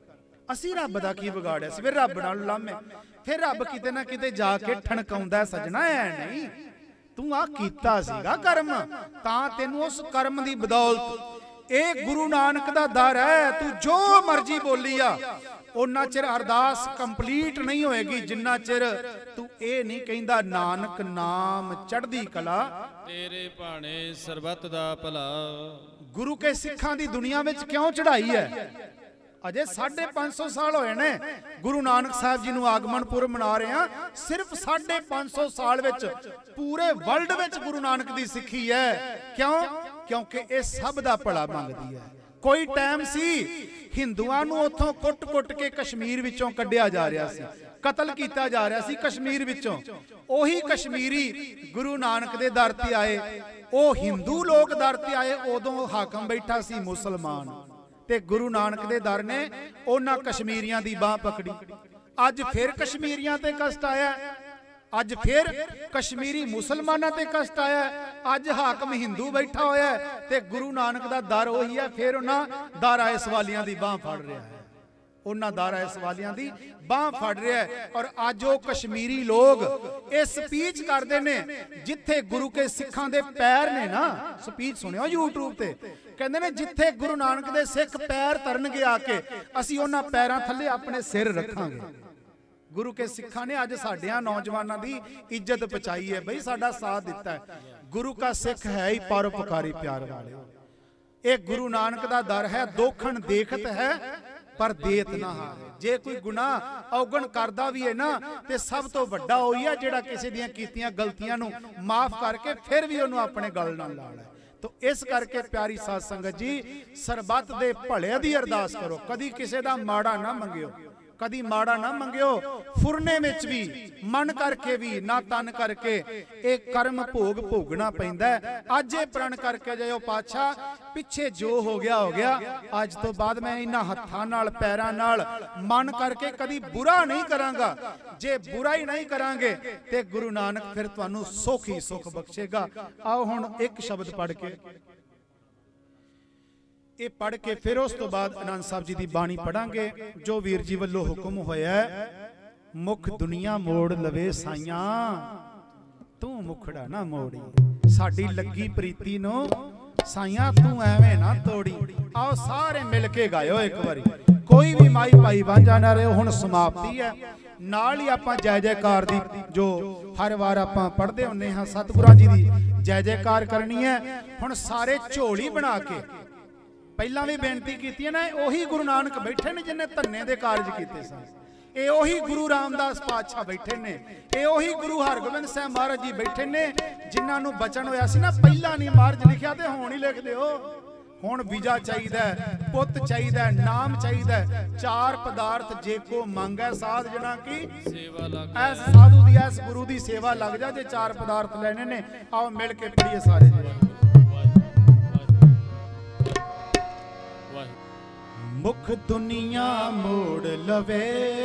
ਅਸੀਂ ਰੱਬ ਦਾ ਕੀ ਵਿਗਾੜਿਆ ਸੀ? ਫਿਰ ਰੱਬ ਨਾਲ ਲਾਮੇ, ਫਿਰ ਰੱਬ ਕਿਤੇ ਨਾ ਕਿਤੇ ਜਾ ਕੇ ਠਣਕਾਉਂਦਾ ਸਜਣਾ, ਐ ਨਹੀਂ ਤੂੰ ਆ ਕੀਤਾ ਸੀਗਾ ਕਰਮ, ਤਾਂ ਤੈਨੂੰ ਉਸ ਕਰਮ ਦੀ ਬਦੌਲਤ ਇਹ ਗੁਰੂ ਨਾਨਕ ਦਾ ਦਰ ਹੈ। ਤੂੰ ਜੋ ਮਰਜ਼ੀ ਬੋਲੀ ਆ, ਉਹਨਾਂ ਚਿਰ ਅਰਦਾਸ ਕੰਪਲੀਟ ਨਹੀਂ ਹੋਏਗੀ ਜਿੰਨਾ ਚਿਰ ਤੂੰ ਇਹ ਨਹੀਂ ਕਹਿੰਦਾ ਨਾਨਕ ਨਾਮ ਚੜ੍ਹਦੀ ਕਲਾ ਤੇਰੇ ਭਾਣੇ ਸਰਬੱਤ ਦਾ ਭਲਾ। ਗੁਰੂ ਕੇ ਸਿੱਖਾਂ ਦੀ ਦੁਨੀਆ ਵਿੱਚ ਕਿਉਂ ਚੜ੍ਹਾਈ ਹੈ? ਅਜੇ ਸਾਢੇ ਪੰਜ ਸੌ ਸਾਲ ਹੋਏ ਨੇ ਗੁਰੂ ਨਾਨਕ ਸਾਹਿਬ ਜੀ ਨੂੰ ਆਗਮਨ ਪੁਰਬ ਮਨਾ ਰਹੇ ਆ। ਸਿਰਫ ਸਾਢੇ ਪੰਜ ਸੌ ਸਾਲ ਵਿੱਚ ਪੂਰੇ ਵਰਲਡ ਵਿੱਚ ਗੁਰੂ ਨਾਨਕ ਦੀ ਸਿੱਖੀ ਹੈ। ਕਿਉਂ? ਕਿਉਂਕਿ ਇਹ ਸਭ ਦਾ ਭਲਾ ਮੰਗਦੀ ਹੈ। ਕੋਈ ਟਾਈਮ ਸੀ ਹਿੰਦੂਆਂ ਨੂੰ ਉੱਥੋਂ ਕੁੱਟ-ਕੁੱਟ ਕੇ ਕਸ਼ਮੀਰ ਵਿੱਚੋਂ ਕੱਢਿਆ ਜਾ ਰਿਹਾ ਸੀ, ਕਤਲ ਕੀਤਾ ਜਾ ਰਿਹਾ ਸੀ ਕਸ਼ਮੀਰ ਵਿੱਚੋਂ। ਉਹੀ ਕਸ਼ਮੀਰੀ ਗੁਰੂ ਨਾਨਕ ਦੇ ਦਰ ਤੇ ਆਏ, ਉਹ ਹਿੰਦੂ ਲੋਕ ਦਰ ਤੇ ਆਏ। ਉਦੋਂ ਹਾਕਮ ਬੈਠਾ ਸੀ ਮੁਸਲਮਾਨ, ਤੇ ਗੁਰੂ ਨਾਨਕ ਦੇ ਦਰ ਨੇ ਉਹਨਾਂ ਕਸ਼ਮੀਰੀਆਂ ਦੀ ਬਾਹ ਪਕੜੀ। ਅੱਜ ਫਿਰ ਕਸ਼ਮੀਰੀਆਂ ਤੇ ਕਸ਼ਟ ਆਇਆ, ਅੱਜ ਫਿਰ ਕਸ਼ਮੀਰੀ ਮੁਸਲਮਾਨਾਂ ਤੇ ਕਸ਼ਟ ਆਇਆ। ਅੱਜ ਹਾਕਮ ਹਿੰਦੂ ਬੈਠਾ ਹੋਇਆ ਤੇ ਗੁਰੂ ਨਾਨਕ ਦਾ ਦਰ ਉਹੀ ਹੈ। ਫਿਰ ਉਹਨਾਂ ਦਾਰਾ ਸਵਾਲੀਆਂ ਦੀ ਬਾਹ ਫੜ ਰਿਹਾ ਹੈ, ਉਹਨਾਂ ਦਾਰਾ ਸਵਾਲੀਆਂ ਦੀ ਬਾਹ ਫੜ ਰਿਹਾ ਹੈ। ਔਰ ਅੱਜ ਉਹ ਕਸ਼ਮੀਰੀ ਲੋਕ ਇਹ ਸਪੀਚ ਕਰਦੇ ਨੇ ਜਿੱਥੇ ਗੁਰੂ ਕੇ ਸਿੱਖਾਂ ਦੇ ਪੈਰ ਨੇ ਨਾ। ਸਪੀਚ ਸੁਣਿਓ YouTube ਤੇ, ਕਹਿੰਦੇ ਨੇ ਜਿੱਥੇ ਗੁਰੂ ਨਾਨਕ ਦੇ ਸਿੱਖ ਪੈਰ ਧਰਨਗੇ ਆ ਕੇ, ਅਸੀਂ ਉਹਨਾਂ ਪੈਰਾਂ ਥੱਲੇ ਆਪਣੇ ਸਿਰ ਰੱਖਾਂਗੇ। ਗੁਰੂ ਕੇ ਸਿੱਖਾਂ ਨੇ ਅੱਜ ਸਾਡਿਆਂ ਨੌਜਵਾਨਾਂ ਦੀ ਇੱਜ਼ਤ ਬਚਾਈ ਹੈ ਬਈ, ਸਾਡਾ ਸਾਥ ਦਿੱਤਾ ਹੈ। ਗੁਰੂ ਕਾ ਸਿੱਖ ਹੈ ਹੀ ਪਰਉਪਕਾਰੀ ਪਿਆਰ ਵਾਲਿਓ। ਇਹ ਗੁਰੂ ਨਾਨਕ ਦਾ ਦਰ ਹੈ, ਦੋਖਣ ਦੇਖਤ ਹੈ ਪਰ ਦੇਤ ਨਾ ਹਾਰੇ। ਜੇ ਕੋਈ ਗੁਨਾਹ ਔਗਣ ਕਰਦਾ ਵੀ ਹੈ ਨਾ, ਤੇ ਸਭ ਤੋਂ ਵੱਡਾ ਉਹੀ ਹੈ ਜਿਹੜਾ ਕਿਸੇ ਦੀਆਂ ਕੀਤੀਆਂ ਗਲਤੀਆਂ ਨੂੰ ਮਾਫ ਕਰਕੇ ਫਿਰ ਵੀ ਉਹਨੂੰ ਆਪਣੇ ਗਲ ਨਾਲ ਲਾ ਲੈ। तो इस करके प्यारी साध संगत जी सरबत दे भले दी अरदास करो, कदी किसी दा माड़ा ना मंगियो, कदी माड़ा ना मंगियो। फुरने विच भी मन करके भी ना तन करके एक कर्म भोग भोगना पैंदा है। अज ये प्रण करके जाओ पातशाह, पिछे जो हो गया हो गया, अज तो बाद मैं इन्हां हत्थां नाल पैरां नाल मन करके कदी बुरा नहीं करांगा। जे बुरा ही नहीं करांगे ते गुरु नानक फिर तुहानू सुख ही सुख बख्शेगा। आओ हुण एक शब्द पढ़ के, ये पढ़ के फिर उस तो बाद आनंद साहब जी की बाणी पढ़ांगे जो वीर जी वल्लों हुक्म होया है। मुख दुनिया मोड़ लवे साइया, तू मुखड़ा ना मोड़ी, साडी लगी प्रीति नो साइया तू एवें ना तोड़ी। आओ सारे मिल के गायो एक बारी, कोई भी माई भाई वांझा ना रहे। हुण समाप्ति है, नाल ही आपां जय जयकार दी जो हर वार आपां पढ़दे हुंदे हां सतगुरां जी दी जय जयकार करनी है। हुण सारे झोली बना के पहला भी बेनती की ना, उही गुरु नानक बैठे ने जिन्हें धन्ने दे कारज किए सन, ये उही गुरु रामदास पातशाह बैठे ने, ये उही गुरु हरगोबिंद साहब महाराज जी बैठे ने जिन्हां नूं बचन होया सी ना, पहला नहीं महाराज लिखिया ते हुण ही लिख दिओ। हुण वीजा चाहिदा, पुत चाहिदा, नाम चाहिदा, चार पदार्थ जे को मंगै साध जना की सेवा लग, ऐस साधु दी ऐस गुरु दी सेवा लग जा जे चार पदार्थ लेने ने। आओ मिल के पढ़िए सारे जी। मुख दुनिया मोड़ लवे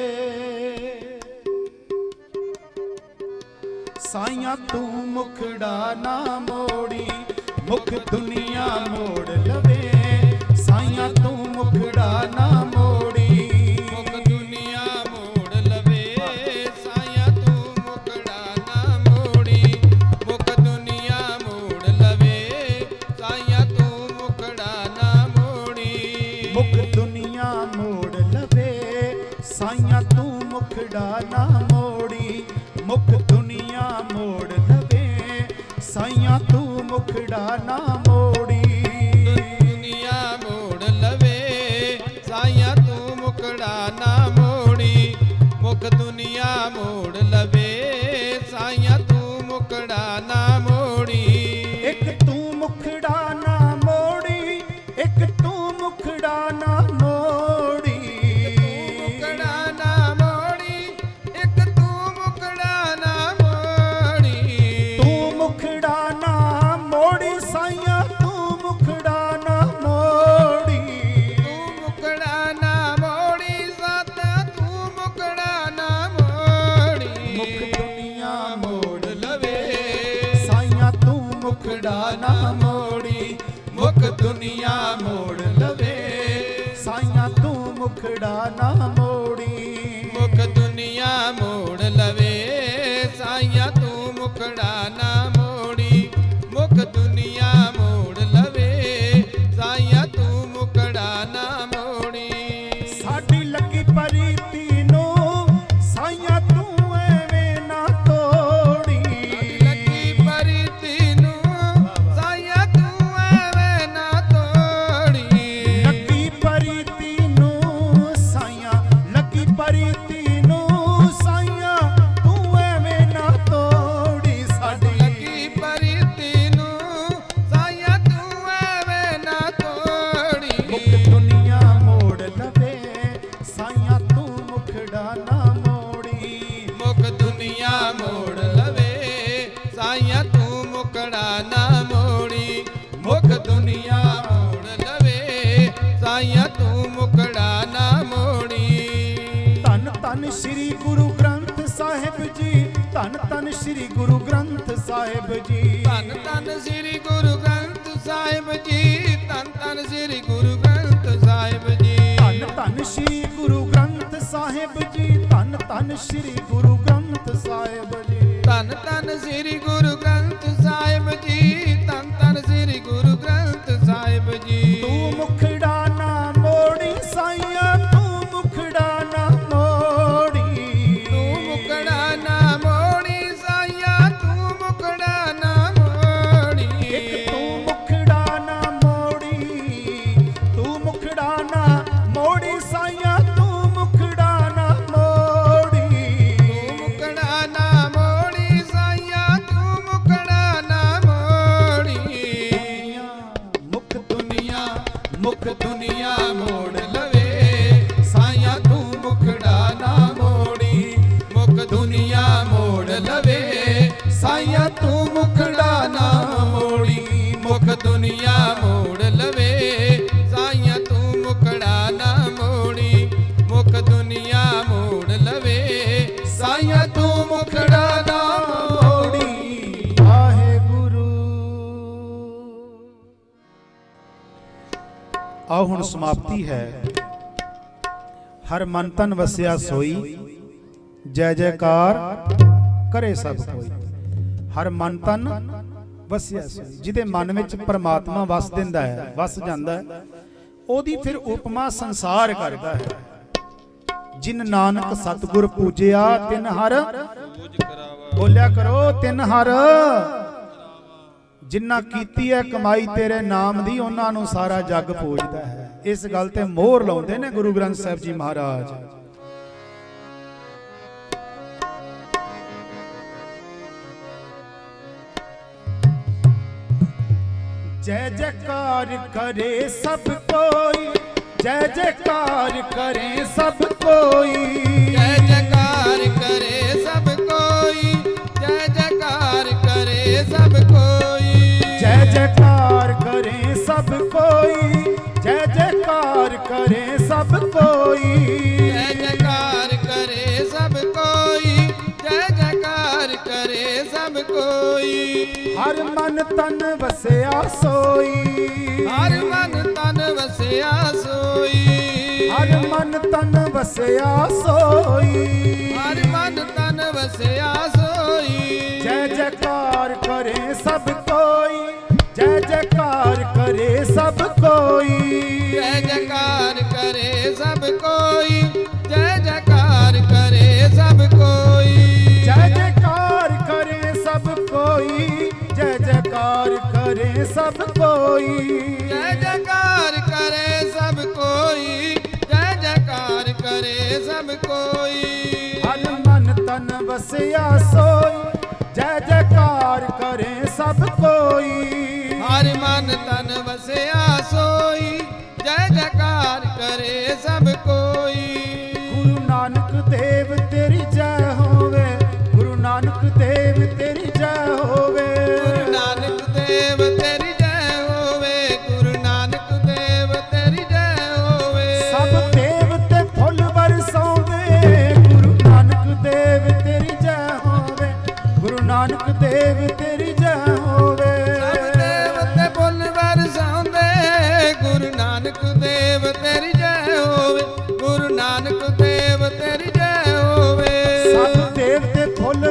साइया तू मुखड़ा ना मोड़ी, मुख दुनिया मोड़ लवे साइया तू मुखड़ा ना मोड़ी। मुख दुनिया मोड़ लवे साइया तू मुखड़ा ना मोड़ी, मुख दुनिया मोड़ लवे साइया तू मुखड़ा ना मोड़ी। मुख दुनिया मोड़ लवे साइया तू मुखड़ा ना मोड़ी, मुख दुनिया मोड़ लवे साइया तू मुखड़ा ना मोड़ी। दुनिया मोड़ लवे साइया तू मुखड़ा ना मोड़ी, मुख दुनिया मोड़ लवे साइया तू मुखड़ा ना मोड़ी। एक तू मुखड़ा ना मोड़ी, एक तू मुखड़ा ना मोड़ी, मुखड़ा ना मोड़ी, एक तू मुखड़ा ना मोड़ी। तू मुखड़ा ना मोड़ी साइया तू मुखड़ा ना मोड़ी। तू मुखड़ा ना मोड़ी साता तू मुखड़ा ना मोड़ी। मुख दुनिया मोड़ लवे साइया तू मुखड़ा ना मोड़ी, मुख दुनिया मोड़ लवे साइया तू मुखड़ा ਮੁਖੜਾ ਨਾ ਮੋੜੀ। ਮੁਖ ਦੁਨੀਆ ਮੋੜ ਲਵੇ ਸਾਈਆਂ ਤੂੰ ਮੁਖੜਾ ਨਾ ਮੋੜੀ। ਮੁਖ ਦੁਨੀਆ ਮੋੜ ਲਵੇ ਸਾਈਆਂ ਤੂੰ ਮੁਖੜਾ ਨਾ ਮੋੜੀ। ਸਾਡੀ ਲੱਗੀ ਪਰੀਤੀ ਨੂੰ ਸਾਈਆਂ ਤੂੰ ਐਵੇਂ ਨਾ ਤੋੜੀ। ਲੱਗੀ ਪਰੀਤੀ ਨੂੰ ਸਾਈਆਂ ਤੂੰ ਐਵੇਂ ਨਾ ਤੋੜੀ। ਲੱਗੀ ਪਰੀਤੀ ਨੂੰ ਸਾਈਆਂ ਲੱਗੀ ਪਰੀਤੀ ਨੂੰ ਸਾਈਆਂ ਤੂੰ ਐਵੇਂ ਨਾ ਤੋੜੀ। ਸਾਡੀ ਲੱਗੀ ਪਰੀਤੀ ਨੂੰ ਸਾਈਆਂ ਤੂੰ ਐਵੇਂ ਨਾ ਤੋੜੀ। ਮੁਖ ਦੁਨੀਆ ਮੋੜ ਲਵੇ ਸਾਈਆਂ ਤੂੰ ਮੁਖੜਾ ਨਾ ਮੋੜੀ। ਮੁਖ ਦੁਨੀਆ ਮੋੜ ਲਵੇ ਸਾਈਆਂ ਤੂੰ ਮੁਖੜਾ ਨਾ ਮੋੜੀ। ਮੁਖ ਦੁਨੀਆ ਮੋੜ ਲਵੇ ਸਾਈਆਂ ਤੂੰ ਮੁਖੜਾ ਨਾ ਮੋੜੀ। ਧੰਨ ਧੰਨ ਸ੍ਰੀ ਗੁਰੂ ਗ੍ਰੰਥ ਸਾਹਿਬ ਜੀ। ਧੰਨ ਧੰਨ ਸ੍ਰੀ ਗੁਰੂ ਗ੍ਰੰਥ ਸਾਹਿਬ ਜੀ। ਧੰਨ ਧੰਨ ਸ੍ਰੀ ਗੁਰੂ ਗ੍ਰੰਥ ਸਾਹਿਬ ਜੀ। ਧੰਨ ਧੰਨ ਸ੍ਰੀ ਗੁਰੂ ਗ੍ਰੰਥ ਸਾਹਿਬ ਜੀ। ਧੰਨ ਧੰਨ ਸ੍ਰੀ ਗੁਰੂ ਗ੍ਰੰਥ ਸਾਹਿਬ ਜੀ। ਧੰਨ ਧੰਨ ਸ੍ਰੀ ਗੁਰੂ ਗ੍ਰੰਥ ਸਾਹਿਬ ਜੀ। ਧੰਨ ਧੰਨ ਸ੍ਰੀ ਗੁਰੂ ਗ੍ਰੰਥ ਸਾਹਿਬ ਜੀ। ਧੰਨ ਧੰਨ ਸ੍ਰੀ ਗੁਰੂ ਗ੍ਰੰਥ ਸਾਹਿਬ ਜੀ। ਤੂੰ ਮੁਖੜਾ ਨਾ ਮੋੜੀ ਸਾਈਆਂ ਤੂੰ ਮੁਖੜਾ ਨਾ ਮੋੜੀ। ਤੂੰ ਮੁਕੜਾ ਨਾ ਮੋੜੀ ਸਾਈਆਂ ਤੂੰ ਮੁਕੜਾ ਨਾ ਮੋੜੀ। ਇੱਕ ਤੂੰ ਮੁਖੜਾ ਨਾ ਮੋੜੀ। ਤੂੰ ਮੁਖੜਾ ਨਾ ਮੋੜੀ ਸਾਈਆਂ ਤੂੰ ਮੁਖੜਾ ਨਾ ਮੋੜੀ। ਤੂੰ ਮੁਕੜਾ ਨਾ ਮੋੜੀ ਸਾਈਆਂ ਤੂੰ ਮੁਕੜਾ ਨਾ ਮੋੜੀ। ਦੁਨੀਆ ਮੁਖ ਦੁਨੀਆ ਮੁਖ ਦੁਨੀਆ ਮੋੜ ਲਵੇ ਸਾਈਆਂ ਤੂੰ ਮੁਕੜਾ ਨਾ ਮੋੜੀ। ਮੁਖ ਦੁਨੀਆ ਮੋੜ ਲਵੇ ਸਾਈਆਂ ਤੂੰ ਮੁਕੜਾ ਨਾ ਮੋੜੀ। ਮੁਖ ਦੁਨੀਆ ਮੋੜ ਲਵੇ ਸਾਈਆਂ ਤੂੰ ਮੁਕੜਾ ਨਾ ਮੋੜੀ। ਮੁਖ ਦੁਨੀਆ ਮੋੜ ਲਵੇ ਸਾਈਆਂ ਤੂੰ ਮੁਕੜਾ ਨਾ ਮੋੜੀ। ਵਾਹਿਗੁਰੂ। ਆਓ ਹੁਣ ਸਮਾਪਤੀ ਹੈ। ਹਰ ਮਨ ਤਨ ਵਸਿਆ ਸੋਈ ਜੈ ਜੈਕਾਰ ਕਰੇ ਸਭ ਕੋਈ। ਹਰ ਮਨ ਤਨ ਵਸਿਆ ਸੋਈ ਜਿਹਦੇ ਮਨ ਵਿੱਚ ਪਰਮਾਤਮਾ ਵਸ ਦਿੰਦਾ ਹੈ ਵਸ ਜਾਂਦਾ ਹੈ ਉਹਦੀ ਫਿਰ ਉਪਮਾ ਸੰਸਾਰ ਕਰਦਾ ਹੈ। ਜਿਨ ਨਾਨਕ ਸਤਿਗੁਰ ਪੂਜਿਆ ਤਿਨ ਹਰ ਬੋਲਿਆ ਕਰੋ ਤਿਨ ਹਰ। ਜਿਨ੍ਹਾਂ ਕੀਤੀ ਹੈ ਕਮਾਈ ਤੇਰੇ ਨਾਮ ਦੀ ਉਹਨਾਂ ਨੂੰ ਸਾਰਾ ਜੱਗ ਪੂਜਦਾ ਹੈ। ਇਸ ਗੱਲ ਤੇ ਮੋਹਰ ਲਾਉਂਦੇ ਨੇ ਗੁਰੂ ਗ੍ਰੰਥ ਸਾਹਿਬ ਜੀ ਮਹਾਰਾਜ। ਜੈ ਜੈਕਾਰ ਕਰੇ ਸਭ ਕੋਈ। ਜੈ ਜੈਕਾਰ ਕਰੇ ਸਭ ਕੋਈ। ਜੈ ਜੈਕਾਰ ਕਰੇ ਸਭ ਕੋਈ। ਜੈ ਜੈਕਾਰ ਕਰੇ ਸਭ ਕੋਈ। ਜੈ ਜੈਕਾਰ ਕਰੇ ਸਭ ਕੋਈ। ਜੈ ਜੈਕਾਰ ਕਰੇ ਸਭ ਕੋਈ। ਜੈ ਜੈਕਾਰ ਕਰੇ ਸਭ ਕੋਈ। ਜੈ ਜੈਕਾਰ ਕਰੇ ਸਭ ਕੋਈ। ਹਰ ਮਨ ਤਨ ਵਸਿਆ ਸੋਈ। ਹਰ ਮਨ ਤਨ ਵਸਿਆ ਸੋਈ। ਹਰ ਮਨ ਤਨ ਵਸਿਆ ਸੋਈ। ਹਰ ਮਨ ਤਨ ਵਸਿਆ ਸੋਈ। ਜੈ ਜੈਕਾਰ ਕਰੇ ਸਭ ਕੋਈ। ਜੈ ਜੈਕਾਰ ਕਰੇ ਸਭ ਕੋਈ। ਜੈ ਜੈਕਾਰ ਕਰੇ ਸਭ ਕੋਈ। ਜੈ ਜੈਕਾਰ ਕਰੇ ਸਭ ਕੋਈ। ਜੈ ਜੈਕਾਰ ਕਰੇ ਸਭ ਕੋਈ। ਜੈ ਜੈਕਾਰ ਕਰੇ ਸਭ ਕੋਈ। ਜੈ ਜੈਕਾਰ ਕਰੇ ਸਭ ਕੋਈ। ਜੈ ਜੈਕਾਰ ਕਰੇ ਸਭ ਕੋਈ। ਹਰ ਮਨ ਤਨ ਵਸਿਆ ਸੋਈ। ਜੈ ਜੈਕਾਰ ਕਰੇ ਸਭ ਕੋਈ। ਹਰ ਮਨ ਤਨ ਵਸਿਆ ਸੋਈ। ਜੈ ਜੈਕਾਰ ਕਰੇ ਸਭ ਕੋਈ। ਗੁਰੂ ਨਾਨਕ ਦੇਵ ਤੇਰੀ ਜੈ ਹੋਵੇ। ਗੁਰੂ ਨਾਨਕ ਦੇਵ ਤੇਰੀ ਜੈ ਹੋਵੇ। ਗੁਰੂ ਨਾਨਕ ਦੇਵ ਤੇਰੀ ਜੈ ਹੋਵੇ। ਗੁਰੂ ਨਾਨਕ ਦੇਵ ਤੇਰੀ ਜੈ ਹੋਵੇ। ਸਭ ਦੇਵ ਤੇ ਫੁੱਲ ਬਰਸਾਉਂਦੇ। ਗੁਰੂ ਨਾਨਕ ਦੇਵ ਤੇਰੀ ਜੈ ਹੋਵੇ। ਗੁਰੂ ਨਾਨਕ ਦੇਵ ਤੇਰੀ ਜੈ ਹੋਵੇ। ਸਭ ਦੇਵ ਤੇ ਫੁੱਲ ਬਰਸਾਉਂਦੇ। ਗੁਰੂ ਨਾਨਕ ਦੇਵ ਤੇਰੀ ਜੈ ਹੋਵੇ। ਗੁਰੂ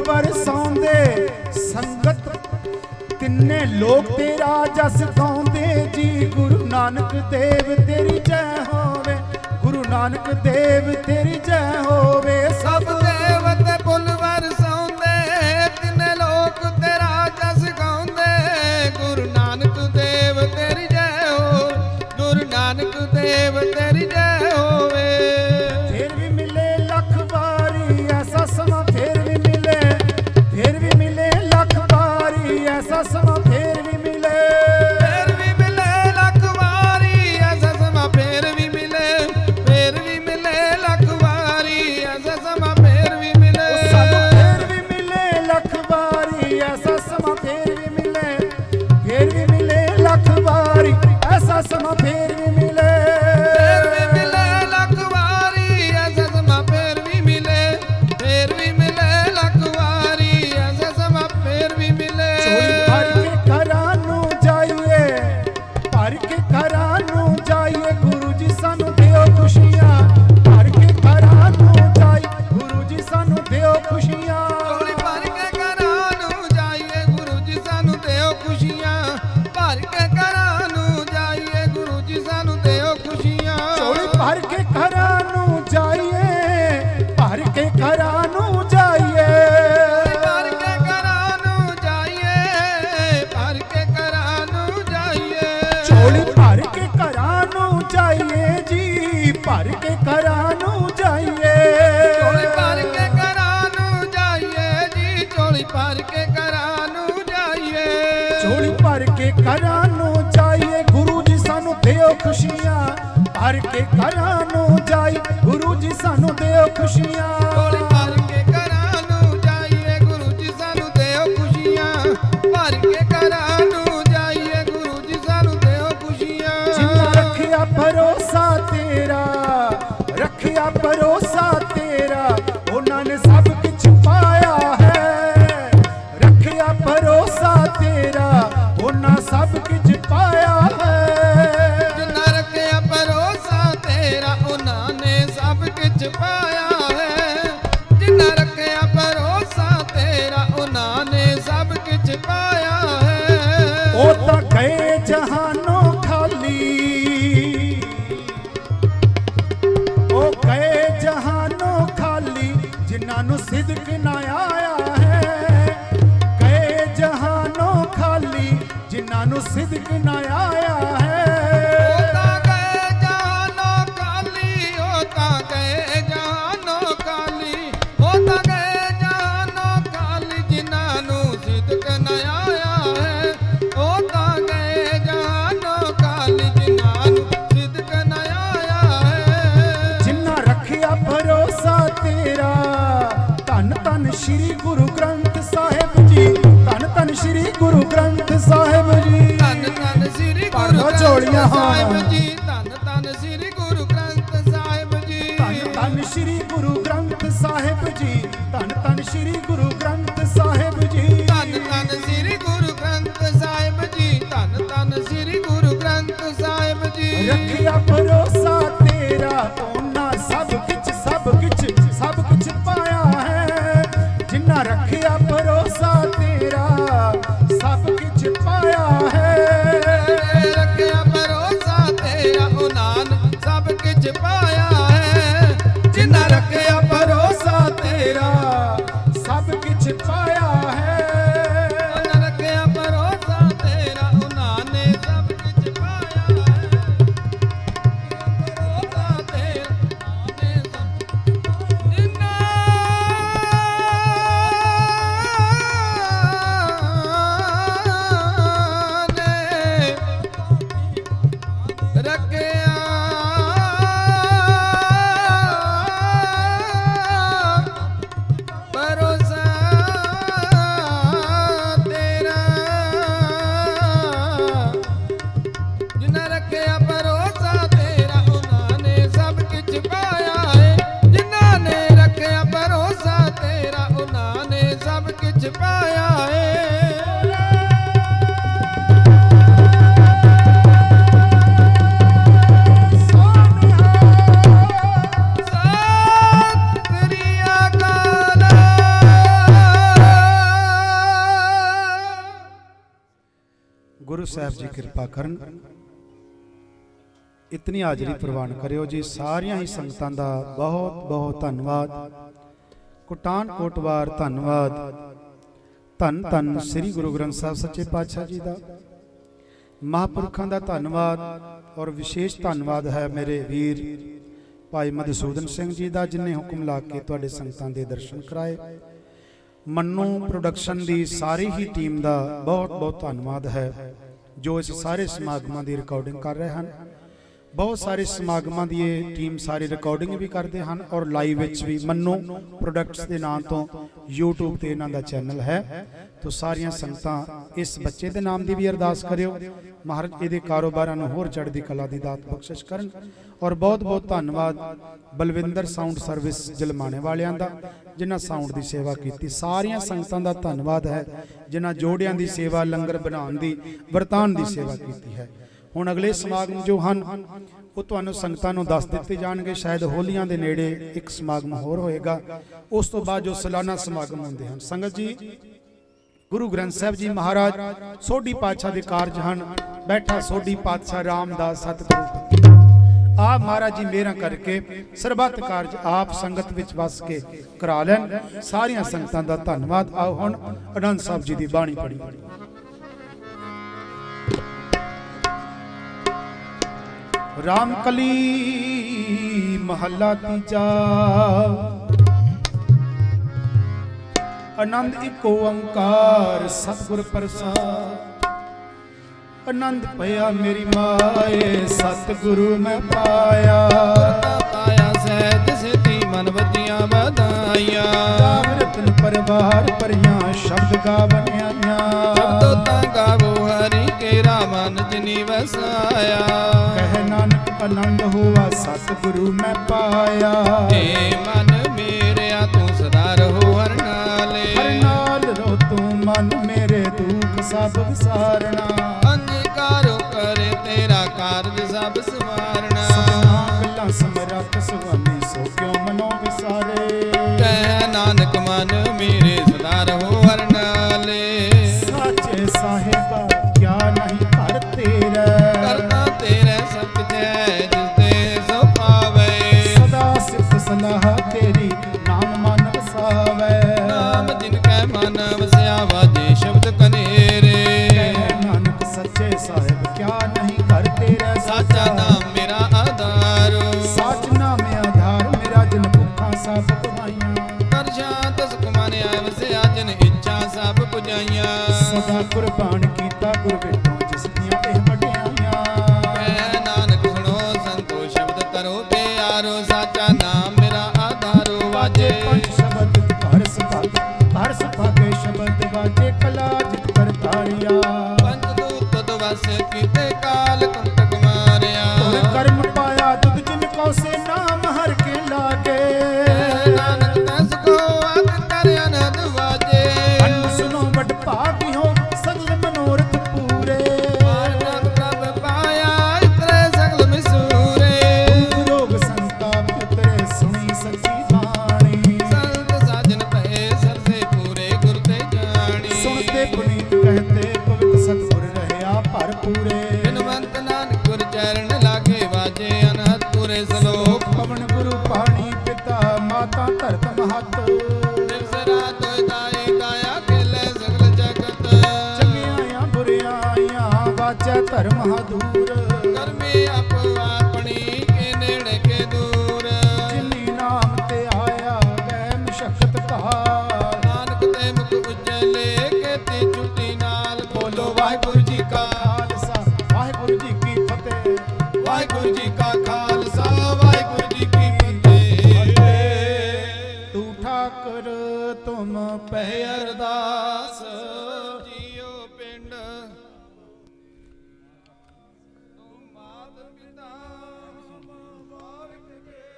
ਵਰਸਾਉਂਦੇ ਸੰਗਤ ਤਿੰਨੇ ਲੋਕ ਤੇਰਾ ਜਸ ਗਾਉਂਦੇ ਜੀ। ਗੁਰੂ ਨਾਨਕ ਦੇਵ ਤੇਰੀ ਜੈ ਹੋਵੇ, ਗੁਰੂ ਨਾਨਕ ਦੇਵ ਤੇਰੀ ਜੈ ਹੋਵੇ। ਸਭ ਦੇਵਤੇ ਫੁੱਲ ਵਰਸਾਉਂਦੇ ਤਿੰਨੇ ਲੋਕ ਤੇਰਾ ਜਸ ਗਾਉਂਦੇ। ਗੁਰੂ ਨਾਨਕ ਦੇਵ ਤੇਰੀ ਜੈ ਹੋ, ਗੁਰੂ ਨਾਨਕ ਦੇਵ ਤੇਰੀ ਜੈ ਹੋਵੇ। ਫੇਰ ਵੀ ਮਿਲੇ ਲੱਖ ਵਾਰੀ ਐਸਾ ਸਮਾਂ, ਫੇਰ ਵੀ ਮਿਲੇ, ਫੇਰ ਵੀ ਮਿਲੇ ਲੱਖ ਵਾਰੀ ਐਸਾ ਸਮਾਂ, ਫੇਰ ਵੀ ਮਿਲੇ, ਫੇਰ ਵੀ ਮਿਲੇ ਲੱਖ ਵਾਰੀ ਐਸਾ ਸਮਾਂ, ਫੇਰ ਵੀ ਮਿਲੇ, ਫੇਰ ਵੀ ਮਿਲੇ ਲੱਖ ਵਾਰੀ ਐਸਾ ਸਮਾਂ, ਫੇਰ ਵੀ ਮਿਲੇ। ਸਾਨੂੰ ਫੇਰ ਵੀ ਮਿਲੇ ਲੱਖ ਵਾਰੀ ਐਸਾ ਸਮਾਂ, ਫੇਰ ਵੀ ਮਿਲੇ, ਫੇਰ ਵੀ ਮਿਲੇ ਲੱਖ ਵਾਰੀ ਐਸਾ ਸਮਾਂ, ਫੇਰ ਵੀ ਮਿਲੇ, ਫੇਰ ਵੀ ਮਿਲੇ ਲੱਖ ਵਾਰੀ ਐਸਾ ਸਮਾਂ, ਫੇਰ ਵੀ ਮਿਲੇ, ਫੇਰ ਵੀ ਮਿਲੇ ਲੱਖ ਵਾਰੀ ਐਸਾ ਸਮਾਂ, ਫੇਰ ਵੀ ਮਿਲੇ। ਝੋਲੀ ਭਰ ਕੇ ਘਰਾਂ ਨੂੰ ਜਾਈਏ, ਭਰ ਕੇ ਘਰਾਂ ਨੂੰ ਜਾਈਏ, ਗੁਰੂ ਜੀ ਸਾਨੂੰ ਦਿਓ ਖੁਸ਼ੀਆਂ। ਭਰ ਕੇ ਘਰਾਂ ਨੂੰ ਜਾਈ, ਗੁਰੂ ਜੀ ਸਾਨੂੰ ਦਿਓ ਖੁਸ਼ੀਆਂ। ਝੋਲੀ ਭਰ ਕੇ ਘਰਾਂ ਨੂੰ ਜਾਈਏ, ਗੁਰੂ ਜੀ ਸਾਨੂੰ ਦਿਓ ਖੁਸ਼ੀਆਂ। ਭਰ ਕੇ ਘਰਾਂ ਨੂੰ ਜਾਈਏ, ਗੁਰੂ ਜੀ ਸਾਨੂੰ ਦਿਓ ਖੁਸ਼ੀਆਂ। ਝੋਲੀ ਭਰ ਕੇ ਘਰਾਂ ਨੂੰ ਜਾਈਏ, ਭਰ ਕੇ ਘਰਾਂ ਨੂੰ ਜਾਈਏ, ਭਰ ਕੇ ਘਰਾਂ ਨੂੰ ਜਾਈਏ, ਭਰ ਕੇ ਘਰਾਂ ਨੂੰ ਜਾਈਏ। ਝੋਲੀ ਭਰ ਕੇ ਘਰਾਂ ਨੂੰ ਜਾਈਏ ਜੀ, ਭਰ ਕੇ ਘਰਾਂ ਨੂੰ ਜਾਈਏ। ਝੋਲੀ ਭਰ ਕੇ ਘਰਾਂ ਨੂੰ ਜਾਈਏ ਜੀ, ਝੋਲੀ ਭਰ ਕੇ ਘਰਾਂ ਨੂੰ ਜਾਈਏ। ਝੋਲੀ ਭਰ ਕੇ ਘਰਾਂ ਨੂੰ ਜਾਈਏ, ਗੁਰੂ ਜੀ ਸਾਨੂੰ ਦਿਓ ਖੁਸ਼ੀਆਂ। ਭਰ ਕੇ ਘਰਾਂ ਨੂੰ ਜਾਈ, ਗੁਰੂ ਜੀ ਸਾਨੂੰ ਦਿਓ ਖੁਸ਼ੀਆਂ। ਝੋਲੀ ਭਰ ਕੇ ਘਰਾਂ ਨੂੰ ਜਾਈਏ, ਗੁਰੂ ਜੀ ਸਾਨੂੰ ਦਿਓ ਖੁਸ਼ੀਆਂ। ਭਰ ਕੇ ਘਰਾਂ ਨੂੰ ਜਾਈਏ, ਗੁਰੂ ਜੀ ਸਾਨੂੰ ਦਿਓ ਖੁਸ਼ੀਆਂ। ਜਿਨ੍ਹਾਂ ਰੱਖਿਆ ਭਰੋਸਾ ਤੇਰਾ, ਰੱਖਿਆ ਭਰੋਸਾ ਤੇਰਾ, ਉਹਨਾਂ ਨੇ ਸਭ ਕੁਝ ਪਾਇਆ ਹੈ। ਰੱਖਿਆ ਭਰੋਸਾ ਤੇਰਾ, ਉਹਨਾਂ ਸਭ ਕੁਝ ਪਾਇਆ ਹੈ। ਜਿਨ੍ਹਾਂ ਰੱਖਿਆ ਭਰੋਸਾ ਤੇਰਾ, ਉਹਨਾਂ ਨੇ ਸਭ ਕੁਝ ਪਾਇਆ ਹੈ। ਜਿਨ੍ਹਾਂ ਰੱਖਿਆ ਭਰੋਸਾ ਤੇਰਾ, ਉਹਨਾਂ ਨੇ ਸਭ ਕੁਝ ਪਾਇਆ ਹੈ। ਉਹ ਤਾਂ ਗਏ ਜਹਾਨੋਂ ਖਾਲੀ, ਉਹ ਗਏ ਜਹਾਨੋਂ ਖਾਲੀ, ਜਿਨ੍ਹਾਂ ਨੂੰ ਸਿਦਕ ਨਾ ਆਇਆ ਹੈ। ਗਏ ਜਹਾਨੋਂ ਖਾਲੀ, ਜਿਨ੍ਹਾਂ ਨੂੰ ਸਿਦਕ ਨਾ ਆਇਆ ਹੈ। ਉਹ ਤਾਂ ਗਏ ਜਹਾਨੋਂ ਖਾਲੀ, ਉਹ ਤਾਂ ਗਏ ਜਹਾਨੋਂ ਖਾਲੀ, ਉਹ ਤਾਂ ਗਏ ਜਹਾਨੋਂ ਖਾਲੀ, ਜਿਨ੍ਹਾਂ ਨੂੰ ਸਿਦਕ ਨਾ ਆਇਆ ਹੈ। ਉਹ ਤਾਂ ਗਏ ਜਹਾਨੋਂ ਖਾਲੀ, ਜਿਨ੍ਹਾਂ ਨੂੰ ਸਿਦਕ ਨਾ ਆਇਆ ਹੈ। ਜਿਨ੍ਹਾਂ ਰੱਖਿਆ ਭਰੋਸਾ ਤੇਰਾ, ਧੰਨ ਧੰਨ ਸ਼੍ਰੀ ਗੁਰੂ ਗ੍ਰੰਥ ਸਾਹਿਬ ਜੀ, ਧੰਨ ਧੰਨ ਸ਼੍ਰੀ ਗੁਰੂ ਗ੍ਰੰਥ ਸਾਹਿਬ ਜੀ। ਧੰਨ ਧੰਨ ਸ੍ਰੀ ਭਰ ਗੁਰੂ ਲਓ ਗ੍ਰੰਥ ਝੋਲੀਆਂ ਹਾਂ। ਸਾਹਿਬ ਜੀ, ਧੰਨ ਧੰਨ ਸ੍ਰੀ ਗੁਰੂ ਗ੍ਰੰਥ ਸਾਹਿਬ ਜੀ। ਧੰਨ ਧੰਨ ਸ਼੍ਰੀ ਗੁਰੂ ਗ੍ਰੰਥ ਸਾਹਿਬ ਜੀ, ਧੰਨ ਧੰਨ ਸ਼੍ਰੀ ਗੁਰੂ ਗ੍ਰੰਥ ਸਾਹਿਬ ਜੀ। ਧੰਨ ਧੰਨ ਸ੍ਰੀ ਗੁਰੂ ਗ੍ਰੰਥ ਸਾਹਿਬ ਜੀ, ਧੰਨ ਧੰਨ ਸ੍ਰੀ ਗੁਰੂ ਗ੍ਰੰਥ ਸਾਹਿਬ ਜੀ। ਰੱਖਿਆ ਭਰੋਸਾ ਤੇਰਾ, ਉਹਨਾਂ ਸਭ ਕੁਝ ਸਭ ਕੁਝ ਸਭ ਕੁਝ ਪਾਇਆ ਹੈ। ਜਿਨ੍ਹਾਂ ਰੱਖਿਆ ਭਰੋਸਾ ਤੇਰਾ, ਸਭ ਕੁਝ ਪਾਇਆ ਹੈ। ਰੱਖਿਆ ਭਰੋਸਾ ਤੇਰਾ, ਉਹਨਾਂ ਨੇ ਸਭ ਕੁਝ ਪਾਇਆ ਹੈ। ਜਿਨ੍ਹਾਂ ਰੱਖਿਆ ਭਰੋਸਾ ਤੇਰਾ, ਸਭ ਕੁਝ ਪਾਇਆ ਹੈ। ਉਹਨਾਂ ਰੱਖਿਆ ਭਰੋਸਾ ਤੇਰਾ, ਉਹਨਾਂ ਨੇ ਸਭ ਕੁਝ ਪਾਇਆ ਹੈ। ਭਰੋਸਾ ਤੇਰਾ, ਉਹਨਾਂ ਨੇ ਸਭ ਜਿਨ੍ਹਾਂ ਨੇ ਰੱਖਿਆ ਭਰੋਸਾ ਤੇਰਾ, ਜਿਨ੍ਹਾਂ ਰੱਖਿਆ ਭਰੋਸਾ ਤੇਰਾ, ਉਹਨਾਂ ਨੇ ਸਭ ਕੁਝ ਪਾਇਆ ਹੈ। ਜਿਨ੍ਹਾਂ ਨੇ ਰੱਖਿਆ ਭਰੋਸਾ ਤੇਰਾ, ਉਹਨਾਂ ਨੇ ਸਭ ਕੁਝ ਪਾਇਆ ਹੈ। ਸਤਿ ਸ੍ਰੀ ਅਕਾਲ। गुरु साहब जी कृपा करन। इतनी हाजरी प्रवान करियो जी। सारियां ही संगतां दा बहुत बहुत धन्नवाद। कोटान कोटवार धन्नवाद। धन धन श्री गुरु ग्रंथ साहब सच्चे पातशाह जी दा, महापुरखों का धन्नवाद। और विशेष धन्नवाद है मेरे वीर भाई मधुसूदन सिंह जी का, जिन्हें हुक्म ला के तुहाडे संगतां दे दर्शन कराए। मन्नू प्रोडक्शन की सारी ही टीम का बहुत बहुत धन्नवाद है, जो इस सारे समागमां की रिकॉर्डिंग कर रहे हैं। बहुत सारे समागमां की ये टीम सारी रिकॉर्डिंग भी करते हैं और लाइव विच भी मन्नू प्रोडक्ट्स के नाम तो यूट्यूब पर इन्हां दा चैनल है। तो सारियां संगतां इस बच्चे के नाम की भी अरदास करियो, महाराज ये कारोबारां नूं होर चढ़दी कला दी दात बख्शिश करन। और बहुत बहुत धन्नवाद बलविंदर साउंड सर्विस जलमाने वालियां दा, जिन्हां साउंड की सेवा की। सारियां संगतां दा धन्नवाद है जिन्हां जोड़ियां की सेवा, लंगर बनाउण दी, वरतान की सेवा की है। हुण अगले समागम जो हैं वो तुहानूं संगतां नूं दस दित्ते जाणगे। शायद होलियां दे नेड़े एक समागम होर होएगा, उस तो बाद जो सालाना समागम होंदे हैं। संगत जी, गुरु ग्रंथ साहब जी महाराज सोढ़ी पातशाह के कारज हैं। बैठा सोढ़ी पातशाह रामदास सतगुरु आप महाराज जी मेहर करके सरबत कारज आप संगत विच वस के करा लैन। सारियां संगतां दा धन्नवाद। आओ हुण आनंद साहब जी की बाणी पढ़ी। रामकली महला तीजा, आनंद इको ओंकार सतगुर प्रसाद। आनंद पया मेरी माए सतगुरु मैं पाया। पाया सहज सिद्धि मन वजियां बधाइयां। राम रतन परवार परियां शब्द गावन आइयां। शब्दों ता गावो हरि केरा मन जिनी वसाया। कह नानक आनंद हुआ सतगुरु मैं पाया। हे मन मेरेया तू सदा रहो हर नाले। हर नाल रो तू मन मेरे दुख सब विसारना। अंगीकारो करे तेरा कारज सब सवारना। सतना गल्लां समरथ सुआमी सो क्यों मनो विसारे। कह नानक मन मेरे सदा रहो हर नाले। साचे साहिबा क्या नहीं कर तेरा। करता तेरे सब जय जिसते सो पावे। सदा सिफ्त सलाह तेरी नाम मन वसावे। नाम जिनके मन वसया वाजे शब्द कनेरे। कह नानक सच्चे साहिब क्या नहीं कर तेरा। साचा नाम मेरा आधारो। साच नाम आधार मेरा जिन भुखा सब कमाइयां। कर शांत सुखमाने आए वसया जिन इच्छा सब पुजाइयां। सदा कुर्बान कीता गुर बेटों जिस दियां एह वड्डियां। कह नानक सुनो संतो शब्द करो प्यारो। साचा नाम मेरा आधारो वाजे। पंच शब्द हर सभागे हर सभागे शब्द वाजे। कला जित कर तारिया। पंचदूत तदवस कीते काल कुंटक मारिया। और कर्म पाया तुद जिन को से नाम हर के लागे। नानक तस को आग कर आनंद वाजे। अन्न सुनो बड़ भागी हो सगल मनोरथ पूरे। पारनाथ प्रभ पाया इतरे सगल मिसूरे। रोग संताप उतरे सुनी सच्ची बाणी। संत साजन भये सरसे पूरे गुर ते जानी। सुनते पुनीत कहते पवित्र सतगुर रहया भर पूरे। बिनवंत नानक गुर चरण लागे वाजे अनहद पूरे सलोक। पवन गुरु पाणी पिता माता धरत महत। दिवस रात दाई दाया खेले सगल जगत। चंगियां बुरियां वाजै धर्म दूर। कर्मी आप अपनी के नेड़े के दूर। जिनी नाम ते आया गए मशक्कत काल। नानक ते मुख उजले केती छुट्टी नाल। बोलो वाहिगुरु जी का खालसा वाहिगुरु जी की फतेह। वाहिगुरु जी का खालसा वाहिगुरु जी की फतेह। तू ठाकर तुम पै अरदास। जियो पिंड तुम मात पिता माविक के।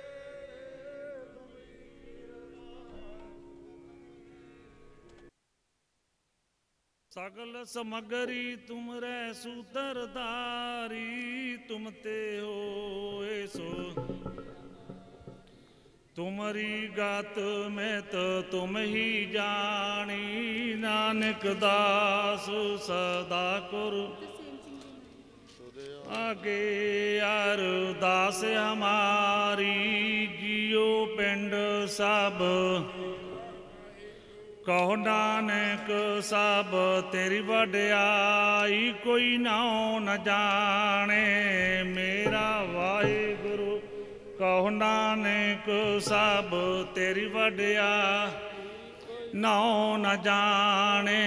सगल समगरी तुम रे सूत्रधारी। तुम ते हो सो तुमरी गात में तो तुम ही जानी, नानक दास सदा कुरु आगे अरदास हमारी, जियो पिंड सब कहो नानक सब तेरी वड्याई, कोई नाओ न जाने मेरा वाहिगुरु, कहो नानक सब तेरी वड्याई नाओ न जाने।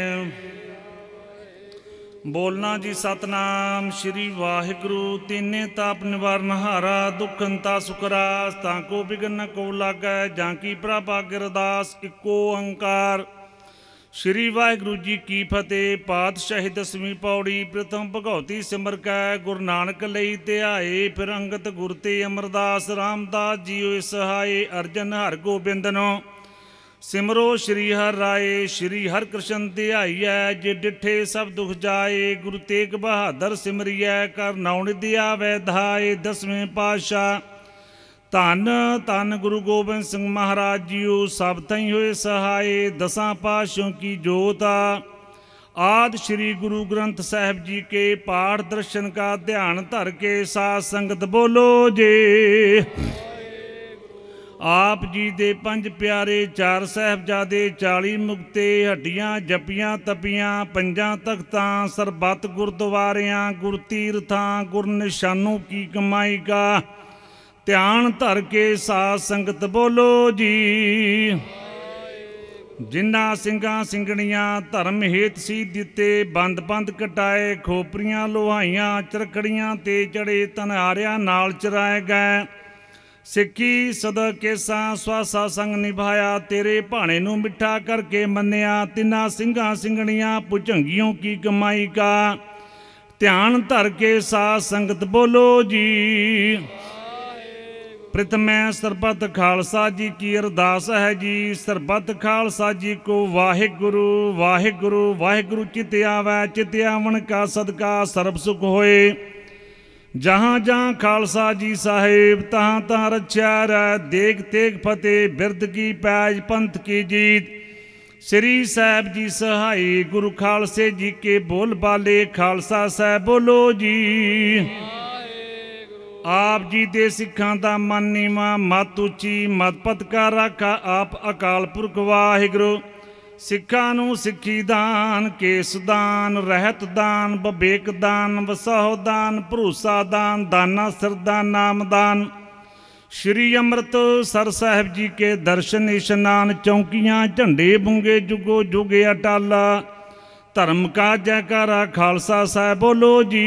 बोलना जी सतनाम श्री वाहिगुरु, तीने ताप निवारण हारा, दुख अंता सुखरास, ताको बिघन को लागै, झांकी प्रभा गिरदास इको अंकार। श्री वाहिगुरु जी की फतेह। पातशाही दसवीं पौड़ी। प्रथम भगवती सिमर कै, गुरु नानक लई ध्याए, फिर अंगत गुर ते अमरदास, रामदास जी होए सहाय, अर्जन हर गोबिंदनो सिमरो श्री हर राय। श्री हर कृष्ण ध्याईऐ, जे डिठे सब दुख जाए, गुरु तेग बहादुर सिमरिऐ, कर नौन दियावै धाए। दसवें पातशाह धन धन गुरु गोबिंद सिंह महाराज जीओ, सब तई होए सहाय, दसां पातशाहों की जोत। आदि श्री गुरु ग्रंथ साहिब जी के पाठ दर्शन का ध्यान धर के साथ संगत बोलो जे। आप जी दे पंज प्यारे, चार साहिबजादे, चाली मुक्ते, हड्डियां जपियां तपियां, पंजां तख्तां, सरबत गुरुद्वारियां, गुर तीर्थां, गुर निशानों की कमाई का ध्यान धर के साथ संगत बोलो जी। जिन्ना सिंघां सिंगड़ियां धर्म हेत सी दिते, बंद बंद कटाए, खोपरियां लोहाइयां, चरखड़ियां ते चढ़े, तनहारियां नाल चराए गए। सिक्खी सदा केसा स्वासा संग निभाया, तेरे भाणे नूं मिठा करके मन्निया, तिन्ना सिंघां सिंगड़ियां भुजंगियों की कमाई का ध्यान धर के साथ संगत बोलो जी। प्रथम सरबत खालसा जी की अरदास है जी। सरबत खालसा जी को वाहिगुरु वाहिगुरु वाहिगुरु चित आवै, चित आवन का सदका सर्ब सुख होए। जहाँ जहाँ खालसा जी साहिब, तहाँ तहाँ रक्षा रह, देख तेग फतेह, बिरद की पैज, पंथ की जीत। श्री साहिब जी सहाय, गुरु खालसे जी के बोल बाले, खालसा साहिब बोलो जी। आप जी दे सिखां दा मन नीवा, मत उची मत पत का राखा, आप अकाल पुरख वाहिगुरु। सिखां नूं सिक्खी दान, केस दान, रहत दान, बबेक दान, वसाहो दान, भरोसा दान, दाना सिरदान, नाम दान। श्री अमृतसर साहिब जी के दर्शन इशनान, चौंकियां झंडे बुंगे, जुगो जुगे अटाला, धर्म का जयकारा खालसा साहिब बोलो जी।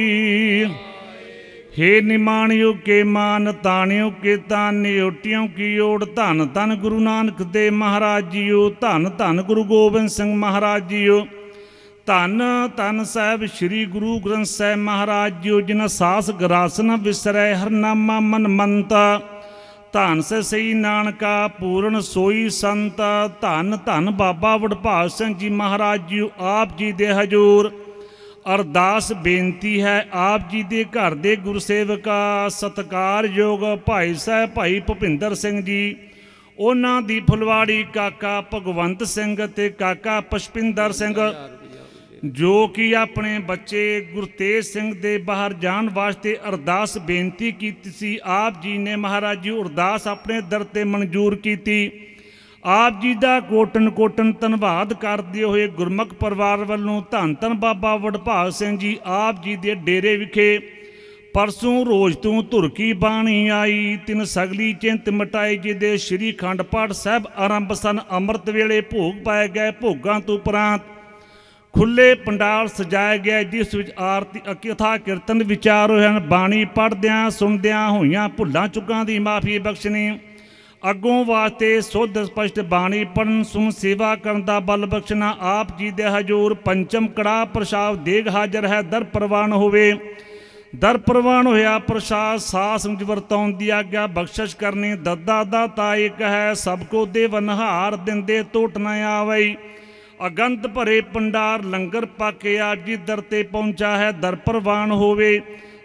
हे निमाणियों के मान, ताणियों के तान, नियोटियों की ओर, धन धन गुरु नानक देव महाराज जीओ, धन धन गुरु गोबिंद सिंह महाराज जीओ, धन धन साहिब श्री गुरु ग्रंथ साहिब महाराज जीओ, जिन सास गरास न विसरै, हरनामा मन मनता, धन से सही नानका पूर्ण सोई संत। धन धन बाबा वडभाग सिंह जी महाराज जीओ, आप जी दे हजूर अरदास बेनती है, आप जी दे घर दे गुरसेवका सत्कारयोग भाई साहब भाई भुपिंदर सिंह जी, उन्हां दी फुलवाड़ी काका भगवंत सिंह ते काका पुष्पिंदर सिंह, जो कि अपने बच्चे गुरतेज सिंह दे बाहर जान वास्ते अरदास बेनती की सी। आप जी ने महाराज जी अरदास अपने दर ते मंजूर की। आप जी का कोटन कोटन धन्नवाद करते हुए गुरमुख परिवार वालों धन धन बाबा वडभाग सिंह जी आप जी के डेरे विखे परसों रोज तो धुरकी बाणी आई, तिन सगली चिंत मिटाई जी दे श्री खंड पाठ साहब आरंभ सन। अमृत वेले भोग पाए गए, भोगां तो उपरांत खुले पंडाल सजाया गया, जिस विच आरती कथा कीर्तन विचार होए। बाणी पढ़द्यां सुनद्यां होईयां भुल्लां चुकां दी माफी बख्शनी, अगों वास्ते शुद्ध स्पष्ट बाणी पढ़न सुन सेवा करन दा बल बख्शना। आप जी दे हजूर पंचम कड़ाह प्रसाद देग हाजर है, दर प्रवान होवे। दर प्रवान होया प्रसाद सास वरताउन दी आग्या बख्शिश करनी। दद्दा दाता एक है, सबको देवनहार दिंदे टोट न आवई। अगंत भरे पंडार लंगर पाके आप जी दर ते पहुंचा है, दर प्रवान होवे।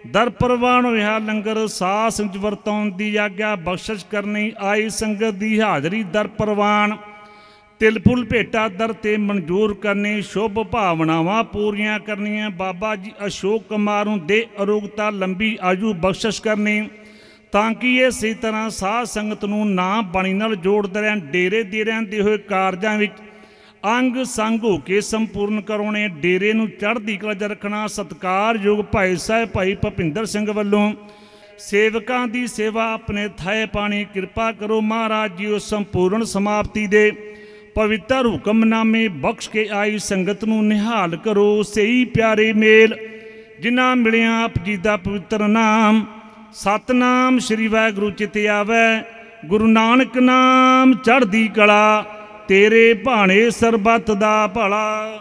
ਦਰ ਪ੍ਰਵਾਨ ਹੋਇਆ ਲੰਗਰ ਸਾਧ ਸੰਗਤ ਵਰਤਾਉਣ ਦੀ ਆਗਿਆ ਬਖਸ਼ਿਸ਼ ਕਰਨੀ ਆਈ ਸੰਗਤ ਦੀ ਹਾਜ਼ਰੀ ਦਰ ਪ੍ਰਵਾਨ ਤਿਲ ਫੁੱਲ ਭੇਟਾ ਦਰ ਤੇ ਮਨਜ਼ੂਰ ਕਰਨੀ ਸ਼ੁਭ ਭਾਵਨਾਵਾਂ ਪੂਰੀਆਂ ਕਰਨੀਆਂ ਬਾਬਾ ਜੀ ਅਸ਼ੋਕ ਕੁਮਾਰ ਨੂੰ ਦੇ ਅਰੋਗਤਾ ਲੰਬੀ ਆਯੂ ਬਖਸ਼ਿਸ਼ ਕਰਨੀ ਤਾਂ ਕਿ ਇਹ ਇਸੇ ਤਰ੍ਹਾਂ ਸਾਧ ਸੰਗਤ ਨੂੰ ਨਾਮ ਬਾਣੀ ਨਾਲ ਜੋੜਦੇ ਰਹਿਣ ਡੇਰੇ ਦੇ ਰਹਿੰਦੇ ਹੋਏ ਕਾਰਜਾਂ ਵਿੱਚ ਅੰਗ ਸੰਗ ਹੋ ਕੇ ਸੰਪੂਰਨ ਕਰਾਉਣੇ ਡੇਰੇ ਨੂੰ ਚੜ੍ਹਦੀ ਕਲਾ 'ਚ ਰੱਖਣਾ ਸਤਿਕਾਰਯੋਗ ਭਾਈ ਸਾਹਿਬ ਭਾਈ ਭੁਪਿੰਦਰ ਸਿੰਘ ਵੱਲੋਂ ਸੇਵਕਾਂ ਦੀ ਸੇਵਾ ਆਪਣੇ ਥਾਏ ਪਾਣੀ ਕਿਰਪਾ ਕਰੋ ਮਹਾਰਾਜ ਜੀ ਉਸ ਸੰਪੂਰਨ ਸਮਾਪਤੀ ਦੇ ਪਵਿੱਤਰ ਹੁਕਮਨਾਮੇ ਬਖਸ਼ ਕੇ ਆਈ ਸੰਗਤ ਨੂੰ ਨਿਹਾਲ ਕਰੋ ਸਹੀ ਪਿਆਰੇ ਮੇਲ ਜਿਨ੍ਹਾਂ ਮਿਲਿਆ ਆਪ ਜੀ ਦਾ ਪਵਿੱਤਰ ਨਾਮ ਸਤਨਾਮ ਸ੍ਰੀ ਵਾਹਿਗੁਰੂ ਚਿਤ ਆਵੈ ਗੁਰੂ ਨਾਨਕ ਨਾਮ ਚੜ੍ਹਦੀ ਕਲਾ ਤੇਰੇ ਭਾਣੇ ਸਰਬੱਤ ਦਾ ਭਲਾ।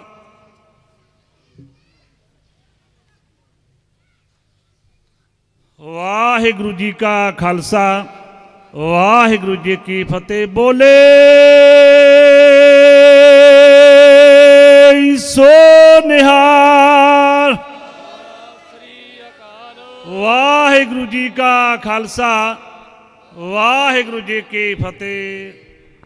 ਵਾਹਿਗੁਰੂ ਜੀ ਕਾ ਖਾਲਸਾ ਵਾਹਿਗੁਰੂ ਜੀ ਕੀ ਫਤਿਹ। ਬੋਲੇ ਸੋ ਨਿਹਾਲ। ਵਾਹਿਗੁਰੂ ਜੀ ਕਾ ਖਾਲਸਾ ਵਾਹਿਗੁਰੂ ਜੀ ਕੀ ਫਤਿਹ।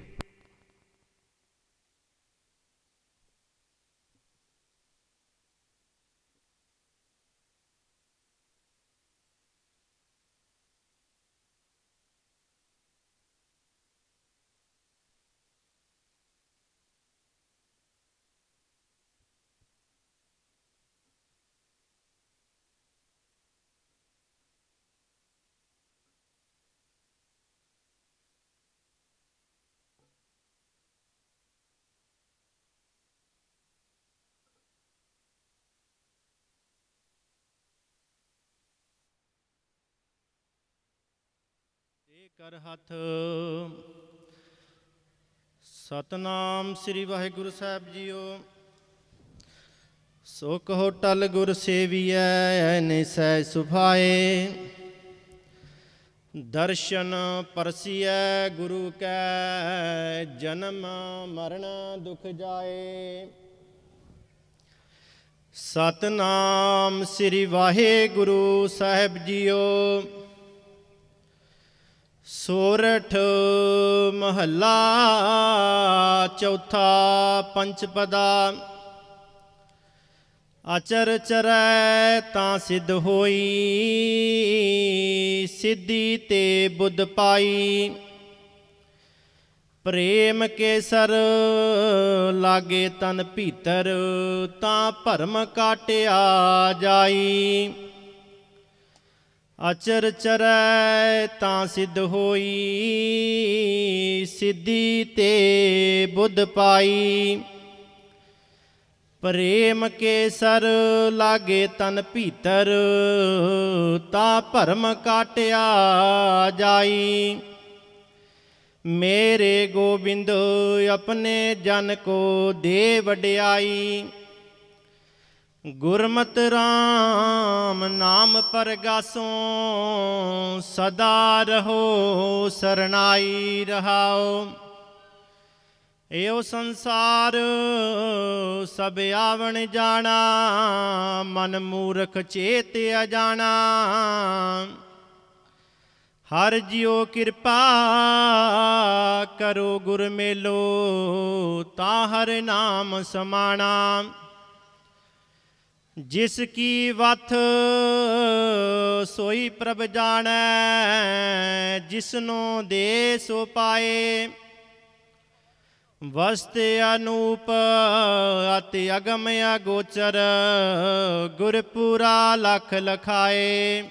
ਕਰ ਹੱਥ ਸਤਨਾਮ ਸ੍ਰੀ ਵਾਹਿਗੁਰੂ ਸਾਹਿਬ ਜੀਓ। ਸੋ ਕਹੋ ਟਲ ਗੁਰ ਸੇਵੀਐ ਨਿਸੈ ਸੁਭਾਏ ਦਰਸ਼ਨ ਪਰਸੀਐ ਗੁਰੂ ਕੈ ਜਨਮ ਮਰਨ ਦੁਖ ਜਾਏ। ਸਤਨਾਮ ਸ੍ਰੀ ਵਾਹਿਗੁਰੂ ਸਾਹਿਬ ਜੀਓ। ਸੋਰਠ ਮਹੱਲਾ ਚੌਥਾ ਪੰਚਪਦਾ। ਅਚਰ ਚਰੈ ਤਾਂ ਸਿੱਧ ਹੋਈ ਸਿੱਧੀ ਤੇ ਬੁੱਧ ਪਾਈ। ਪ੍ਰੇਮ ਕੇਸਰ ਲਾਗੇ ਤਨ ਭੀਤਰ ਤਾਂ ਭਰਮ ਕਾਟਿਆ ਜਾਈ। ਅਚਰ ਚਰੈ ਤਾਂ ਸਿੱਧ ਹੋਈ ਸਿੱਧੀ ਤੇ ਬੁੱਧ ਪਾਈ। ਪ੍ਰੇਮ ਕੇਸਰ ਲਾਗੇ ਤਨ ਭੀਤਰ ਤਾਂ ਭਰਮ ਕਾਟਿਆ ਜਾਈ। ਮੇਰੇ ਗੋਬਿੰਦ ਆਪਣੇ ਜਨ ਕੋ ਦੇ ਵਡਿਆਈ। ਗੁਰਮਤਿ ਰਾਮ ਨਾਮ ਪਰਗਾਸੋਂ ਸਦਾ ਰਹੋ ਸਰਨਾਈ ਰਹਾਓ। ਏਉ ਸੰਸਾਰ ਸਭ ਆਵਣ ਜਾਣਾ ਮਨ ਮੂਰਖ ਚੇਤ ਅਜਾਣਾ। ਹਰ ਜਿਉ ਕਿਰਪਾ ਕਰੋ ਗੁਰ ਮੇਲੋ ਤਾਂ ਹਰ ਨਾਮ ਸਮਾਣਾ। ਜਿਸ ਕੀ ਵਥ ਸੋਈ ਪ੍ਰਭ ਜਾਣੈ ਜਿਸਨੂੰ ਦੇ ਸੋ ਪਾਏ। ਵਸਤ ਅਨੂਪ ਅਤਿ ਅਗਮ ਅਗੋਚਰ ਗੁਰਪੂਰਾ ਲਖ ਲਖਾਏ।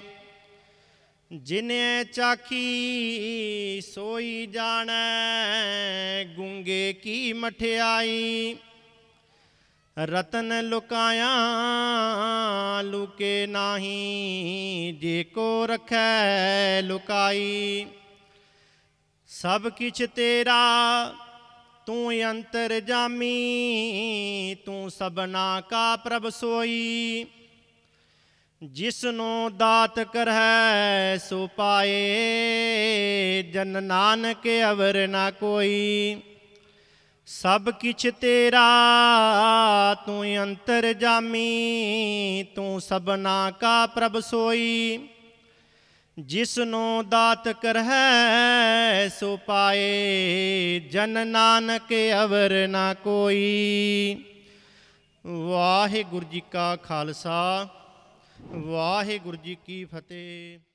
ਜਿਨੇ ਚਾਖੀ ਸੋਈ ਜਾਣੈ ਗੂੰਗੇ ਕੀ ਮਠਿਆਈ। ਰਤਨ ਲੁਕਾਇਆ ਲੁਕੇ ਨਾਹੀ ਜੇ ਕੋ ਰਖੈ ਲੁਕਾਈ। ਸਭ ਕਿਛ ਤੇਰਾ ਤੂੰ ਅੰਤਰ ਜਾਮੀ ਤੂੰ ਸਭਨਾ ਕਾ ਪ੍ਰਭ ਸੋਈ। ਜਿਸਨੂੰ ਦਾਤ ਕਰਹਿ ਸੋ ਪਾਏ ਜਨ ਨਾਨਕ ਅਵਰ ਨਾ ਕੋਈ। ਸਭ ਕਿਛ ਤੇਰਾ ਤੂੰ ਅੰਤਰ ਜਾਮੀ, ਤੂੰ ਸਭਨਾ ਕਾ ਪ੍ਰਭ ਸੋਈ। ਜਿਸਨੂੰ ਦਾਤ ਕਰਹਿ ਸੋ ਪਾਏ, ਜਨ ਨਾਨਕ ਅਵਰ ਨਾ ਕੋਈ। ਵਾਹਿਗੁਰੂ ਜੀ ਕਾ ਖਾਲਸਾ, ਵਾਹਿਗੁਰੂ ਜੀ ਕੀ ਫਤਿਹ।